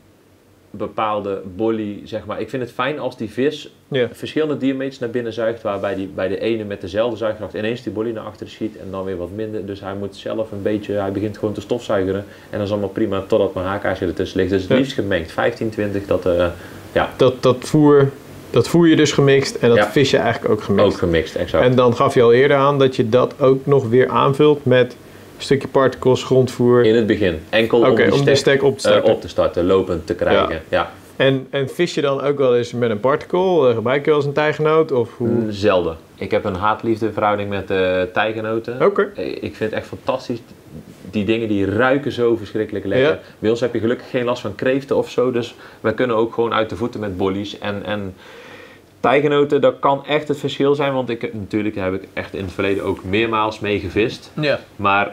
bepaalde bolly, zeg maar... Ik vind het fijn als die vis Ja. verschillende diameters naar binnen zuigt, waarbij die bij de ene met dezelfde zuigkracht ineens die bolly naar achteren schiet en dan weer wat minder. Dus hij moet zelf een beetje, hij begint gewoon te stofzuigeren en dat is allemaal prima totdat mijn haakkaasje ertussen ligt. Dus het Ja. liefst gemengd. vijftien, twintig, dat uh, ja, Dat, dat, voer, dat voer je dus gemixt en dat Ja. vis je eigenlijk ook gemixt. ook gemixt, exact. En dan gaf je al eerder aan dat je dat ook nog weer aanvult met een stukje particles, grondvoer. In het begin. Enkel Oké, om, die om de stek, stack op te uh, starten. op te starten, lopend te krijgen. Ja. Ja. En, en vis je dan ook wel eens met een particle? Uh, gebruik je wel eens een tijgenoot? Of hoe? Mm, zelden. Ik heb een haat-liefde verhouding met uh, tijgenoten. Oké. Ik vind het echt fantastisch. Die dingen die ruiken zo verschrikkelijk lekker. Ja. Bij ons heb je gelukkig geen last van kreeften of zo. Dus we kunnen ook gewoon uit de voeten met bollies. En, en tijgenoten, dat kan echt het verschil zijn. Want ik, natuurlijk heb ik echt in het verleden ook meermaals mee gevist. Ja. Maar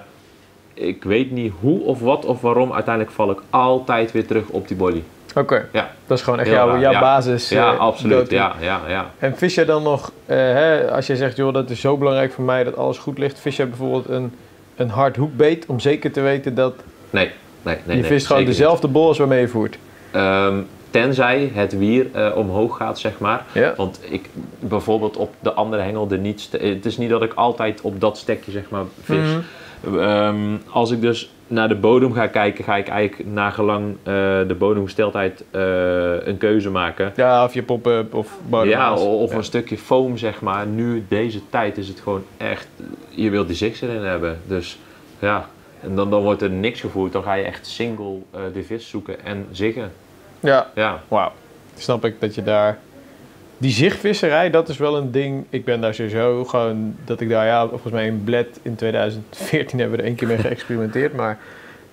ik weet niet hoe of wat of waarom. Uiteindelijk val ik altijd weer terug op die bolly. Oké, okay. Ja. Dat is gewoon echt Heel jouw, raar, jouw ja. basis. Ja, uh, absoluut. go-to. Ja, ja, ja. En vis jij dan nog, uh, hè, als je zegt, joh, dat is zo belangrijk voor mij dat alles goed ligt. Vis jij bijvoorbeeld een, een hard hoekbeet om zeker te weten dat Nee, nee, nee. je nee, vist gewoon zeker dezelfde bol als waarmee je voert? niet. Um, tenzij het wier uh, omhoog gaat, zeg maar. Ja. Want ik bijvoorbeeld op de andere hengel, de niet ste- het is niet dat ik altijd op dat stekje, zeg maar, vis. Mhm. Um, als ik dus naar de bodem ga kijken, ga ik eigenlijk nagelang uh, de bodemgesteldheid uh, een keuze maken. Ja, of je pop-up of bodem. Ja, of ja. een stukje foam, zeg maar. Nu, deze tijd, is het gewoon echt... Je wilt die zicht erin hebben. Dus ja, en dan, dan wordt er niks gevoerd. Dan ga je echt single uh, de vis zoeken en ziggen. Ja, Ja, wauw. Snap ik dat je daar... Die zichtvisserij, dat is wel een ding. Ik ben daar sowieso gewoon... Dat ik daar, ja, volgens mij in Bled in tweeduizend veertien hebben we er één keer mee geëxperimenteerd. Maar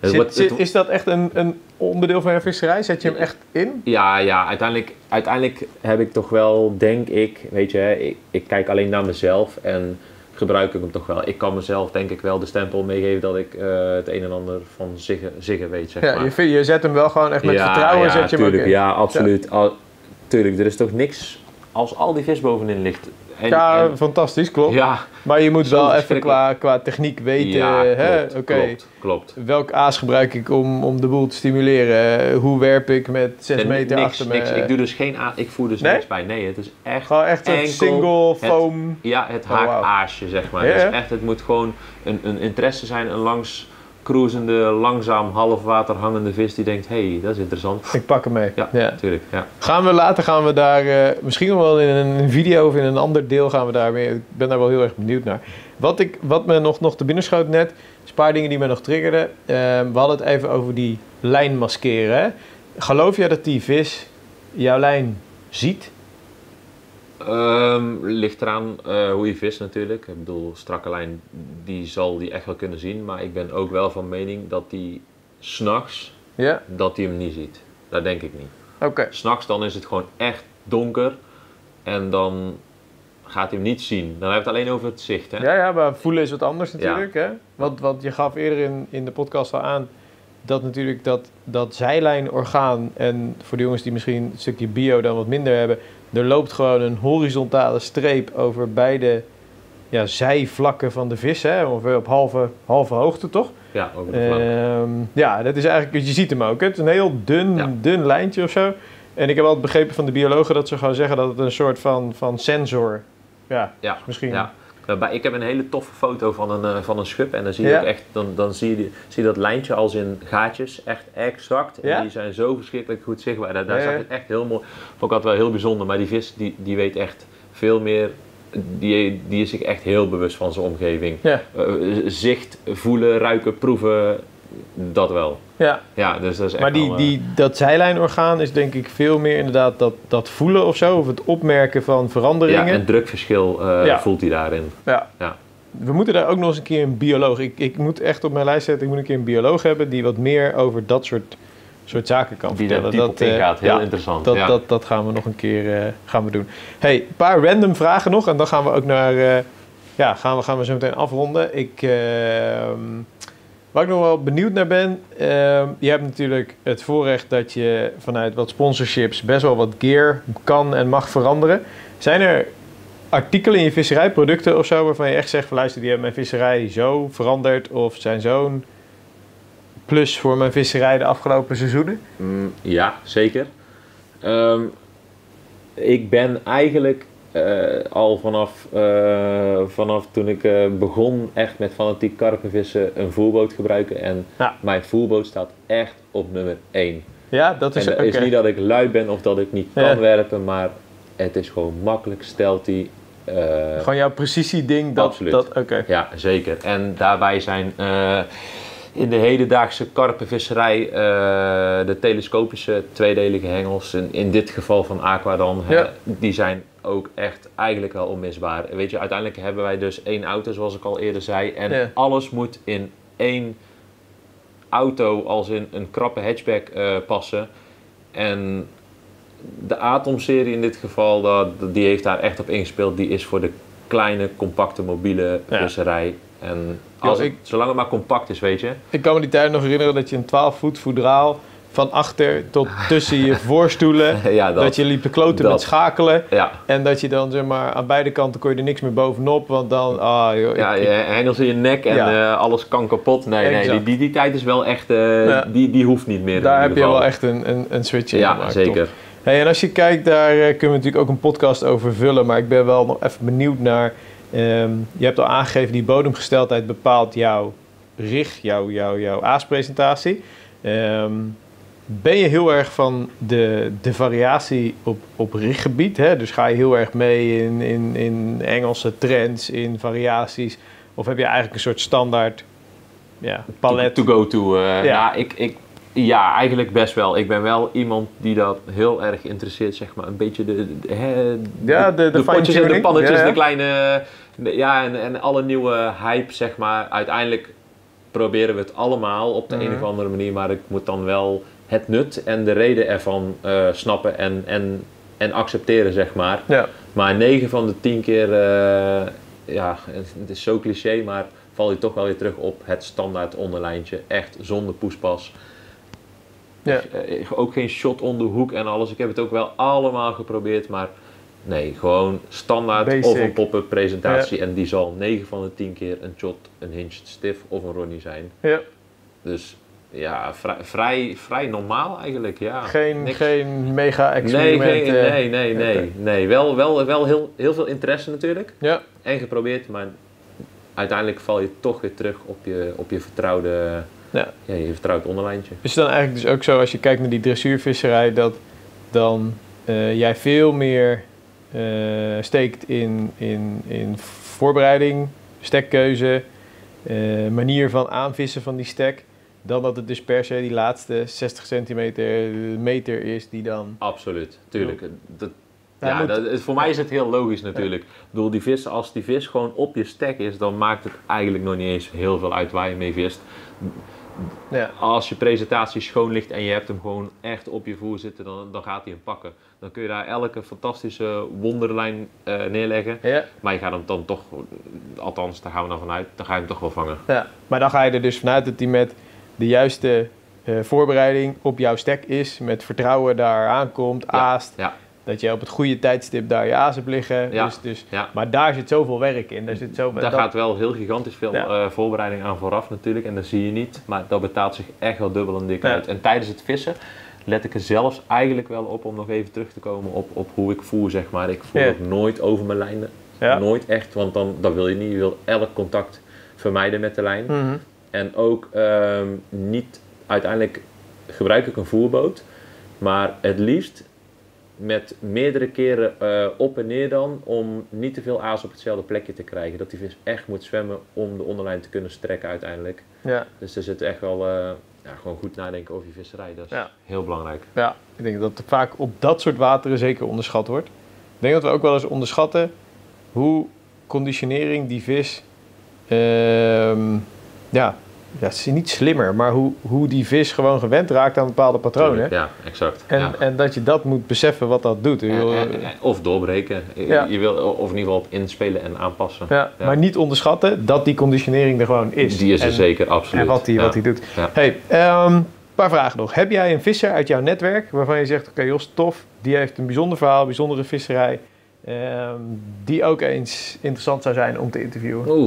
Het Zit, wordt- zit- het- is dat echt een, een onderdeel van je visserij? Zet je hem echt in? Ja, ja uiteindelijk, uiteindelijk heb ik toch wel, denk ik, weet je, hè, ik, ik kijk alleen naar mezelf en gebruik ik hem toch wel. Ik kan mezelf denk ik wel de stempel meegeven dat ik uh, het een en ander van Zigge, Zigge weet, zeg Ja, maar. je, vind- je zet hem wel gewoon echt met ja, vertrouwen. ja, zet je hem tuurlijk, ook in. ja, absoluut. Al, tuurlijk, er is toch niks als al die vis bovenin ligt. En, Ja, en- fantastisch, klopt. ja, Maar je moet Zo wel even verschrikkelijk. qua, qua techniek weten. ja, hè? klopt, Oké, klopt, klopt. welk aas gebruik ik om, om de boel te stimuleren? Hoe werp ik met zes En meter niks, achter me? niks. Ik doe dus geen a- ik voer dus Nee? niks bij. Nee, het is echt Gewoon echt een enkel single het- foam. Ja, het Oh, wauw. haakaasje, zeg maar. Ja, Dus ja. echt, het moet gewoon een, een interesse zijn, een langs cruisende, langzaam half water hangende vis die denkt, hé, hey, dat is interessant. Ik pak hem mee. Ja, Ja. natuurlijk. Ja. Gaan we later gaan we daar, eh, misschien nog wel in een video of in een ander deel gaan we daar mee. Ik ben daar wel heel erg benieuwd naar. Wat, ik, wat me nog, nog te binnen schoot net, is een paar dingen die me nog triggerden. Eh, we hadden het even over die lijn maskeren. Hè? Geloof jij dat die vis jouw lijn ziet? Ehm, ligt eraan eh, hoe je vist natuurlijk. Ik bedoel, strakke lijn, die zal die echt wel kunnen zien. Maar ik ben ook wel van mening dat die 's nachts, Ja? dat die hem niet ziet. Dat denk ik niet. Oké. 's Nachts dan is het gewoon echt donker. En dan gaat hij hem niet zien. Dan hebben we het alleen over het zicht. Hè? Ja, ja, maar voelen is wat anders natuurlijk. Hè? Want, want je gaf eerder in, in de podcast al aan dat natuurlijk dat, dat zijlijnorgaan, en voor de jongens die misschien een stukje bio dan wat minder hebben, er loopt gewoon een horizontale streep over beide ja, zijvlakken van de vis, hè? Ongeveer op halve, halve hoogte, toch? Ja, over de flank. Ehm, ja, dat is eigenlijk, je ziet hem ook. Hè? Het is een heel dun, Ja. dun lijntje of zo. En ik heb altijd begrepen van de biologen dat ze gewoon zeggen dat het een soort van, van sensor, ja, Ja, misschien. ja. Waarbij, ik heb een hele toffe foto van een, eh, van een schub en dan zie je Ja. ook echt, dan, dan zie, je die, zie je dat lijntje als in gaatjes, echt exact. Ja? En die zijn zo verschrikkelijk goed zichtbaar. Daar, daar Ja, zag ja. het echt heel mooi. Vond ik altijd wel heel bijzonder, maar die vis die, die weet echt veel meer, die, die is zich echt heel bewust van zijn omgeving. Ja, Eh, zicht, voelen, ruiken, proeven, dat wel. ja. Ja, dus dat is echt Maar die, wel, eh, die, dat zijlijnorgaan is denk ik veel meer inderdaad dat, dat voelen of zo. Of het opmerken van veranderingen. ja, een drukverschil eh, Ja. voelt hij daarin. Ja. Ja. We moeten daar ook nog eens een keer een bioloog... Ik, ik moet echt op mijn lijst zetten, ik moet een keer een bioloog hebben die wat meer over dat soort, soort zaken kan Die daar vertellen. diep op eh, ingaat, heel ja, interessant. dat, ja. dat, dat gaan we nog een keer eh, gaan we doen. Hey, een paar random vragen nog en dan gaan we ook naar... eh, ja, gaan we, gaan we zo meteen afronden. Ik... ehm, Waar ik nog wel benieuwd naar ben, ehm, je hebt natuurlijk het voorrecht dat je vanuit wat sponsorships best wel wat gear kan en mag veranderen. Zijn er artikelen in je visserij, producten of zo, waarvan je echt zegt van luister, die hebben mijn visserij zo veranderd of zijn zo'n plus voor mijn visserij de afgelopen seizoenen? Mm, ja, zeker. Ehm, ik ben eigenlijk eh, al vanaf, eh, vanaf toen ik eh, begon echt met fanatiek karpenvissen een voerboot gebruiken. En Ja. mijn voerboot staat echt op nummer één. Ja, dat is En dat oké. is niet dat ik lui ben of dat ik niet kan Ja. werpen, maar het is gewoon makkelijk, stelt die. eh, Gewoon jouw precisie-ding, dat... Absoluut. dat Oké. Ja, zeker. En daarbij zijn eh, in de hedendaagse karpenvisserij eh, de telescopische tweedelige hengels, in, in dit geval van Aqua dan, hè, Ja. die zijn ook echt eigenlijk wel onmisbaar. Weet je, uiteindelijk hebben wij dus één auto, zoals ik al eerder zei, en Ja. alles moet in één auto, als in een krappe hatchback, eh, passen. En de Atom-serie in dit geval, dat, die heeft daar echt op ingespeeld. Die is voor de kleine, compacte, mobiele Ja. visserij. En als Yo, het, ik- zolang het maar compact is, weet je. Ik kan me die tijd nog herinneren dat je een twaalf voet voedraal van achter tot tussen je voorstoelen, ja, dat, dat, je liep te kloten dat. met schakelen. Ja, En dat je dan zeg maar aan beide kanten kon je er niks meer bovenop, want dan, ah joh, ik- ja, ik- je hengels in je nek en Ja. eh, alles kan kapot. Nee, nee Exact. die, die, die tijd is wel echt, eh, Ja. die, die hoeft niet meer. daar in heb ieder je wel geval. echt een, een, een switch in Ja, gemaakt. zeker. Top. Hey, en als je kijkt, daar eh, kunnen we natuurlijk ook een podcast over vullen, maar ik ben wel nog even benieuwd naar, ehm, je hebt al aangegeven, die bodemgesteldheid bepaalt jouw rig, jouw, jouw, jouw aaspresentatie. Ehm, ben je heel erg van de, de variatie op, op riggebied? Hè? Dus ga je heel erg mee in, in, in Engelse trends, in variaties? Of heb je eigenlijk een soort standaard ja, palet? To, to go to. eh, Ja. ja, ik, ik, ja, eigenlijk best wel. Ik ben wel iemand die dat heel erg interesseert, zeg maar. Een beetje de, de, de, hè, Ja, de- de potjes en de fine-tuning. pannetjes, Ja, ja. de kleine... de- ja, en, en alle nieuwe hype, zeg maar. Uiteindelijk proberen we het allemaal op de Mhm. een of andere manier, maar ik moet dan wel het nut en de reden ervan uh, snappen en, en, en accepteren, zeg maar. Ja. Maar negen van de tien keer, uh, ja, het is zo cliché, maar val je toch wel weer terug op het standaard onderlijntje. Echt zonder poespas. Ja. Uh, ook geen shot om de hoek en alles. Ik heb het ook wel allemaal geprobeerd, maar nee, gewoon standaard Basic. of een pop-up presentatie. Ja. En die zal negen van de tien keer een shot, een hinged stiff of een Ronnie zijn. Ja. Dus ja, vrij, vrij, vrij normaal eigenlijk, ja. Geen, Niks. geen mega Nee, experiment. geen, eh. nee, nee, nee. Oké. nee. Wel, wel, wel heel, heel veel interesse natuurlijk. Ja. En geprobeerd, maar uiteindelijk val je toch weer terug op je, op je vertrouwde, Ja. ja, je vertrouwd onderlijntje. Is het dan eigenlijk dus ook zo, als je kijkt naar die dressuurvisserij, dat dan uh, jij veel meer uh, steekt in, in, in voorbereiding, stekkeuze, uh, manier van aanvissen van die stek, dan dat het dus per se die laatste zestig centimeter meter is die dan... Absoluut, tuurlijk. Dat, Hij ja, moet- dat, voor mij is het heel logisch natuurlijk. Ik bedoel, die vis, als die vis gewoon op je stek is, dan maakt het eigenlijk nog niet eens heel veel uit waar je mee vist. Ja. Als je presentatie schoon ligt en je hebt hem gewoon echt op je voer zitten, dan, dan gaat hij hem pakken. Dan kun je daar elke fantastische wonderlijn uh, neerleggen. Ja. Maar je gaat hem dan toch, althans daar gaan we dan vanuit, dan ga je hem toch wel vangen. Ja, maar dan ga je er dus vanuit dat hij met de juiste uh, voorbereiding op jouw stek is, met vertrouwen daar aankomt, Ja. aast, Ja, dat je op het goede tijdstip daar je aas hebt liggen. Ja. Dus, dus, ja. maar daar zit zoveel werk in. Daar, zit zoveel, Daar dat- gaat wel heel gigantisch veel Ja. uh, voorbereiding aan vooraf natuurlijk en dat zie je niet. Maar dat betaalt zich echt wel dubbel en dik Ja. uit. En tijdens het vissen let ik er zelfs eigenlijk wel op om nog even terug te komen op, op hoe ik voer, zeg maar. Ik voer Ja. ook nooit over mijn lijnen. Ja. Nooit echt, want dan, dat wil je niet. Je wil elk contact vermijden met de lijn. Mhm. En ook ehm, niet, uiteindelijk gebruik ik een voerboot, maar het liefst met meerdere keren uh, op en neer dan, om niet te veel aas op hetzelfde plekje te krijgen. Dat die vis echt moet zwemmen om de onderlijn te kunnen strekken uiteindelijk. Ja, Dus er zit echt wel, uh, ja, gewoon goed nadenken over je visserij. Dat is Ja. heel belangrijk. ja, ik denk dat het vaak op dat soort wateren zeker onderschat wordt. Ik denk dat we ook wel eens onderschatten hoe conditionering die vis, ehm, ja, ja, het is niet slimmer, maar hoe, hoe die vis gewoon gewend raakt aan bepaalde patronen. Tuurlijk, ja, exact. En, ja. en dat je dat moet beseffen wat dat doet. Ik En- bedoel, en- en- of doorbreken. Je- Ja. Je wil, of in ieder geval op inspelen en aanpassen. ja, Ja. Maar niet onderschatten dat die conditionering er gewoon is. Die is er En- zeker, absoluut. En wat hij Ja. wat die doet. Ja. Hey, een paar vragen nog. Heb jij een visser uit jouw netwerk waarvan je zegt, oké Jos, tof, die heeft een bijzonder verhaal, bijzondere visserij, ehm, die ook eens interessant zou zijn om te interviewen? Oeh.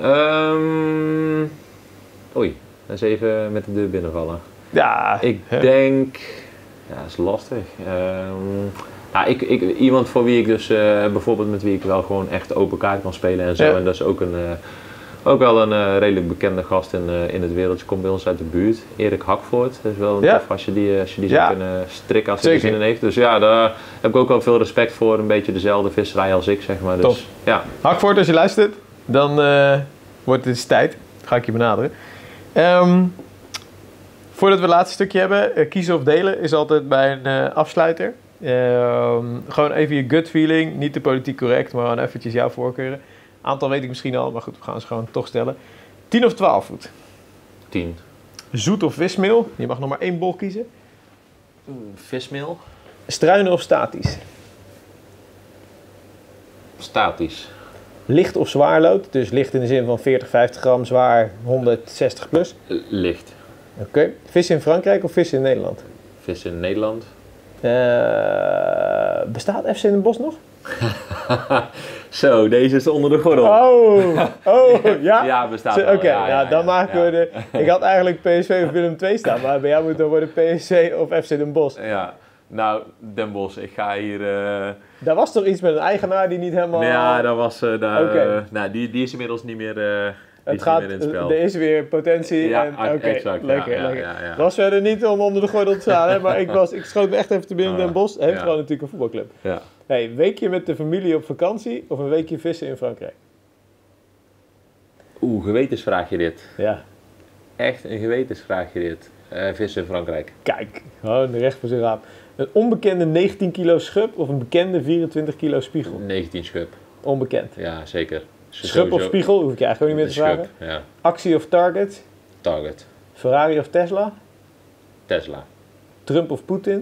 Um, oei, eens even met de deur binnenvallen. Ja, Ik hè. denk... Ja, dat is lastig. Um, nou, ik, ik, iemand voor wie ik dus, uh, bijvoorbeeld met wie ik wel gewoon echt open kaart kan spelen en zo. Ja. En dat is ook, een, uh, ook wel een uh, redelijk bekende gast in, uh, in het wereldje. Komt bij ons uit de buurt. Erik Hakvoort. Dat is wel een Ja. tof als je die, als je die Ja. zou kunnen strikken als hij er Zeker. zin in heeft. Dus ja, daar heb ik ook wel veel respect voor. Een beetje dezelfde visserij als ik, zeg maar. Dus, Tof. ja. Hakvoort, als je luistert, dan uh, wordt het eens tijd. Dan ga ik je benaderen. Um, voordat we het laatste stukje hebben, uh, kiezen of delen is altijd bij een uh, afsluiter. Um, gewoon even je gut feeling, niet te politiek correct, maar gewoon eventjes jouw voorkeuren. Aantal weet ik misschien al, maar goed, we gaan ze gewoon toch stellen. tien of twaalf voet? Tien. Zoet of vismeel? Je mag nog maar één bol kiezen. Vismeel. Struinen of statisch? Statisch. Licht of zwaar lood? Dus licht in de zin van veertig, vijftig gram, zwaar honderdzestig plus. Licht. Oké. Okay. Vis in Frankrijk of vis in Nederland? Vis in Nederland. Uh, bestaat F C Den Bosch nog? Zo, deze is onder de gordel. Oh, oh ja? Ja, bestaat Oké, wel. okay, ja, ja, nou, dan ja, maken ja. we de... Ik had eigenlijk P S V of Willem twee staan, maar bij jou moet dan worden P S C of F C Den Bosch. Ja, nou, Den Bosch, ik ga hier... Uh... Daar was toch iets met een eigenaar die niet helemaal... Ja, dat was... Uh, daar, Oké. uh, nou, die, die is inmiddels niet meer, uh, die Het is gaat, niet meer in het spel. er is weer potentie. Ja, en, ah, oké, exact, lekker, ja, ja, lekker. ja, ja. Was verder niet om onder de gordel te staan, hè, maar ik, was, ik schoot me echt even te binnen in Ah, Den Bosch. Heeft ja. gewoon natuurlijk een voetbalclub. Ja. Hey, weekje met de familie op vakantie of een weekje vissen in Frankrijk? Oeh, gewetensvraagje dit. Ja, Echt een gewetensvraagje dit. Uh, vissen in Frankrijk. kijk, gewoon recht voor zijn raap. Een onbekende negentien kilo schub of een bekende vierentwintig kilo spiegel? negentien schub. Onbekend. Ja, zeker. Schub of spiegel, hoef ik je eigenlijk ook niet meer te Schub, vragen. ja. Actie of target? Target. Ferrari of Tesla? Tesla. Trump of Poetin?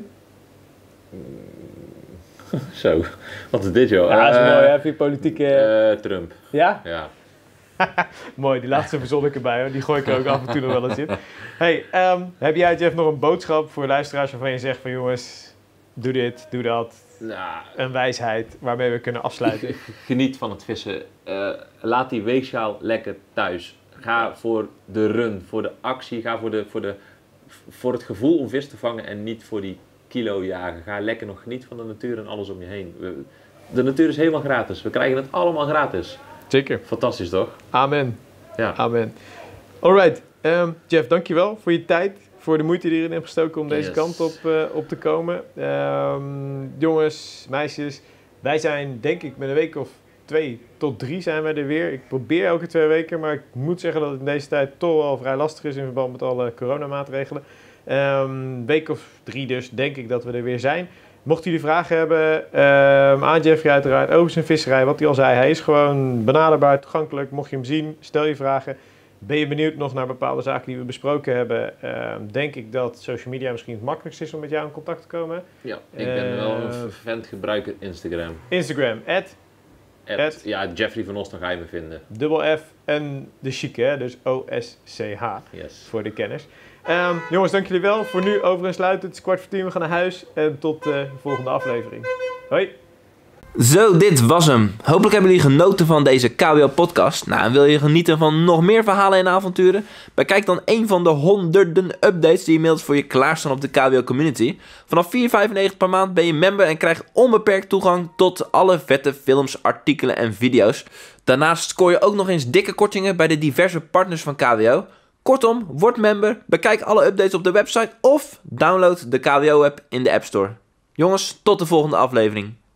Zo, wat is dit joh? Ja, dat is Uh, mooi, hè? Heb je politieke... uh, Trump. Ja? Ja. Mooi, die laatste verzon ik erbij hoor. Die gooi ik er ook af en toe nog wel eens in. Hey, um, heb jij Jeff nog een boodschap voor luisteraars waarvan je zegt van jongens, doe dit, doe dat. Nou, Een wijsheid waarmee we kunnen afsluiten. geniet van het vissen. Uh, laat die weegschaal lekker thuis. Ga voor de run, voor de actie, ga voor, de, voor, de, voor het gevoel om vis te vangen en niet voor die kilo jagen. Ga lekker nog genieten van de natuur en alles om je heen. We, de natuur is helemaal gratis. We krijgen het allemaal gratis. Zeker. Fantastisch toch? Amen. Ja. Amen. Alright, um, Jeff, dankjewel voor je tijd. Voor de moeite die je erin hebt gestoken om deze Yes. kant op, uh, op te komen. Um, jongens, meisjes, wij zijn denk ik met een week of twee tot drie zijn wij er weer. Ik probeer elke twee weken, maar ik moet zeggen dat het in deze tijd toch wel vrij lastig is in verband met alle coronamaatregelen. Een um, week of drie dus denk ik dat we er weer zijn. Mochten jullie vragen hebben, um, aan Jeffrey uiteraard over zijn visserij, wat hij al zei. Hij is gewoon benaderbaar, toegankelijk. Mocht je hem zien, stel je vragen. Ben je benieuwd nog naar bepaalde zaken die we besproken hebben? Uh, denk ik dat social media misschien het makkelijkst is om met jou in contact te komen. Ja, ik ben Uh, wel een vervent gebruiker Instagram. Instagram, at, At, At- ja, Jeffrey van Os, dan ga je me vinden. dubbel F en de chique, hè? Dus O S C H Yes. voor de kenners. Um, jongens, dank jullie wel. Voor nu over en sluiten. Het is kwart voor tien, we gaan naar huis. En tot uh, de volgende aflevering. Hoi! Zo, dit was hem. Hopelijk hebben jullie genoten van deze K W O-podcast. Nou, en wil je genieten van nog meer verhalen en avonturen? Bekijk dan een van de honderden updates die inmiddels voor je klaarstaan op de K W O-community. Vanaf vier vijfennegentig per maand ben je member en krijg onbeperkt toegang tot alle vette films, artikelen en video's. Daarnaast scoor je ook nog eens dikke kortingen bij de diverse partners van K W O. Kortom, word member, bekijk alle updates op de website of download de K W O-app in de App Store. Jongens, tot de volgende aflevering.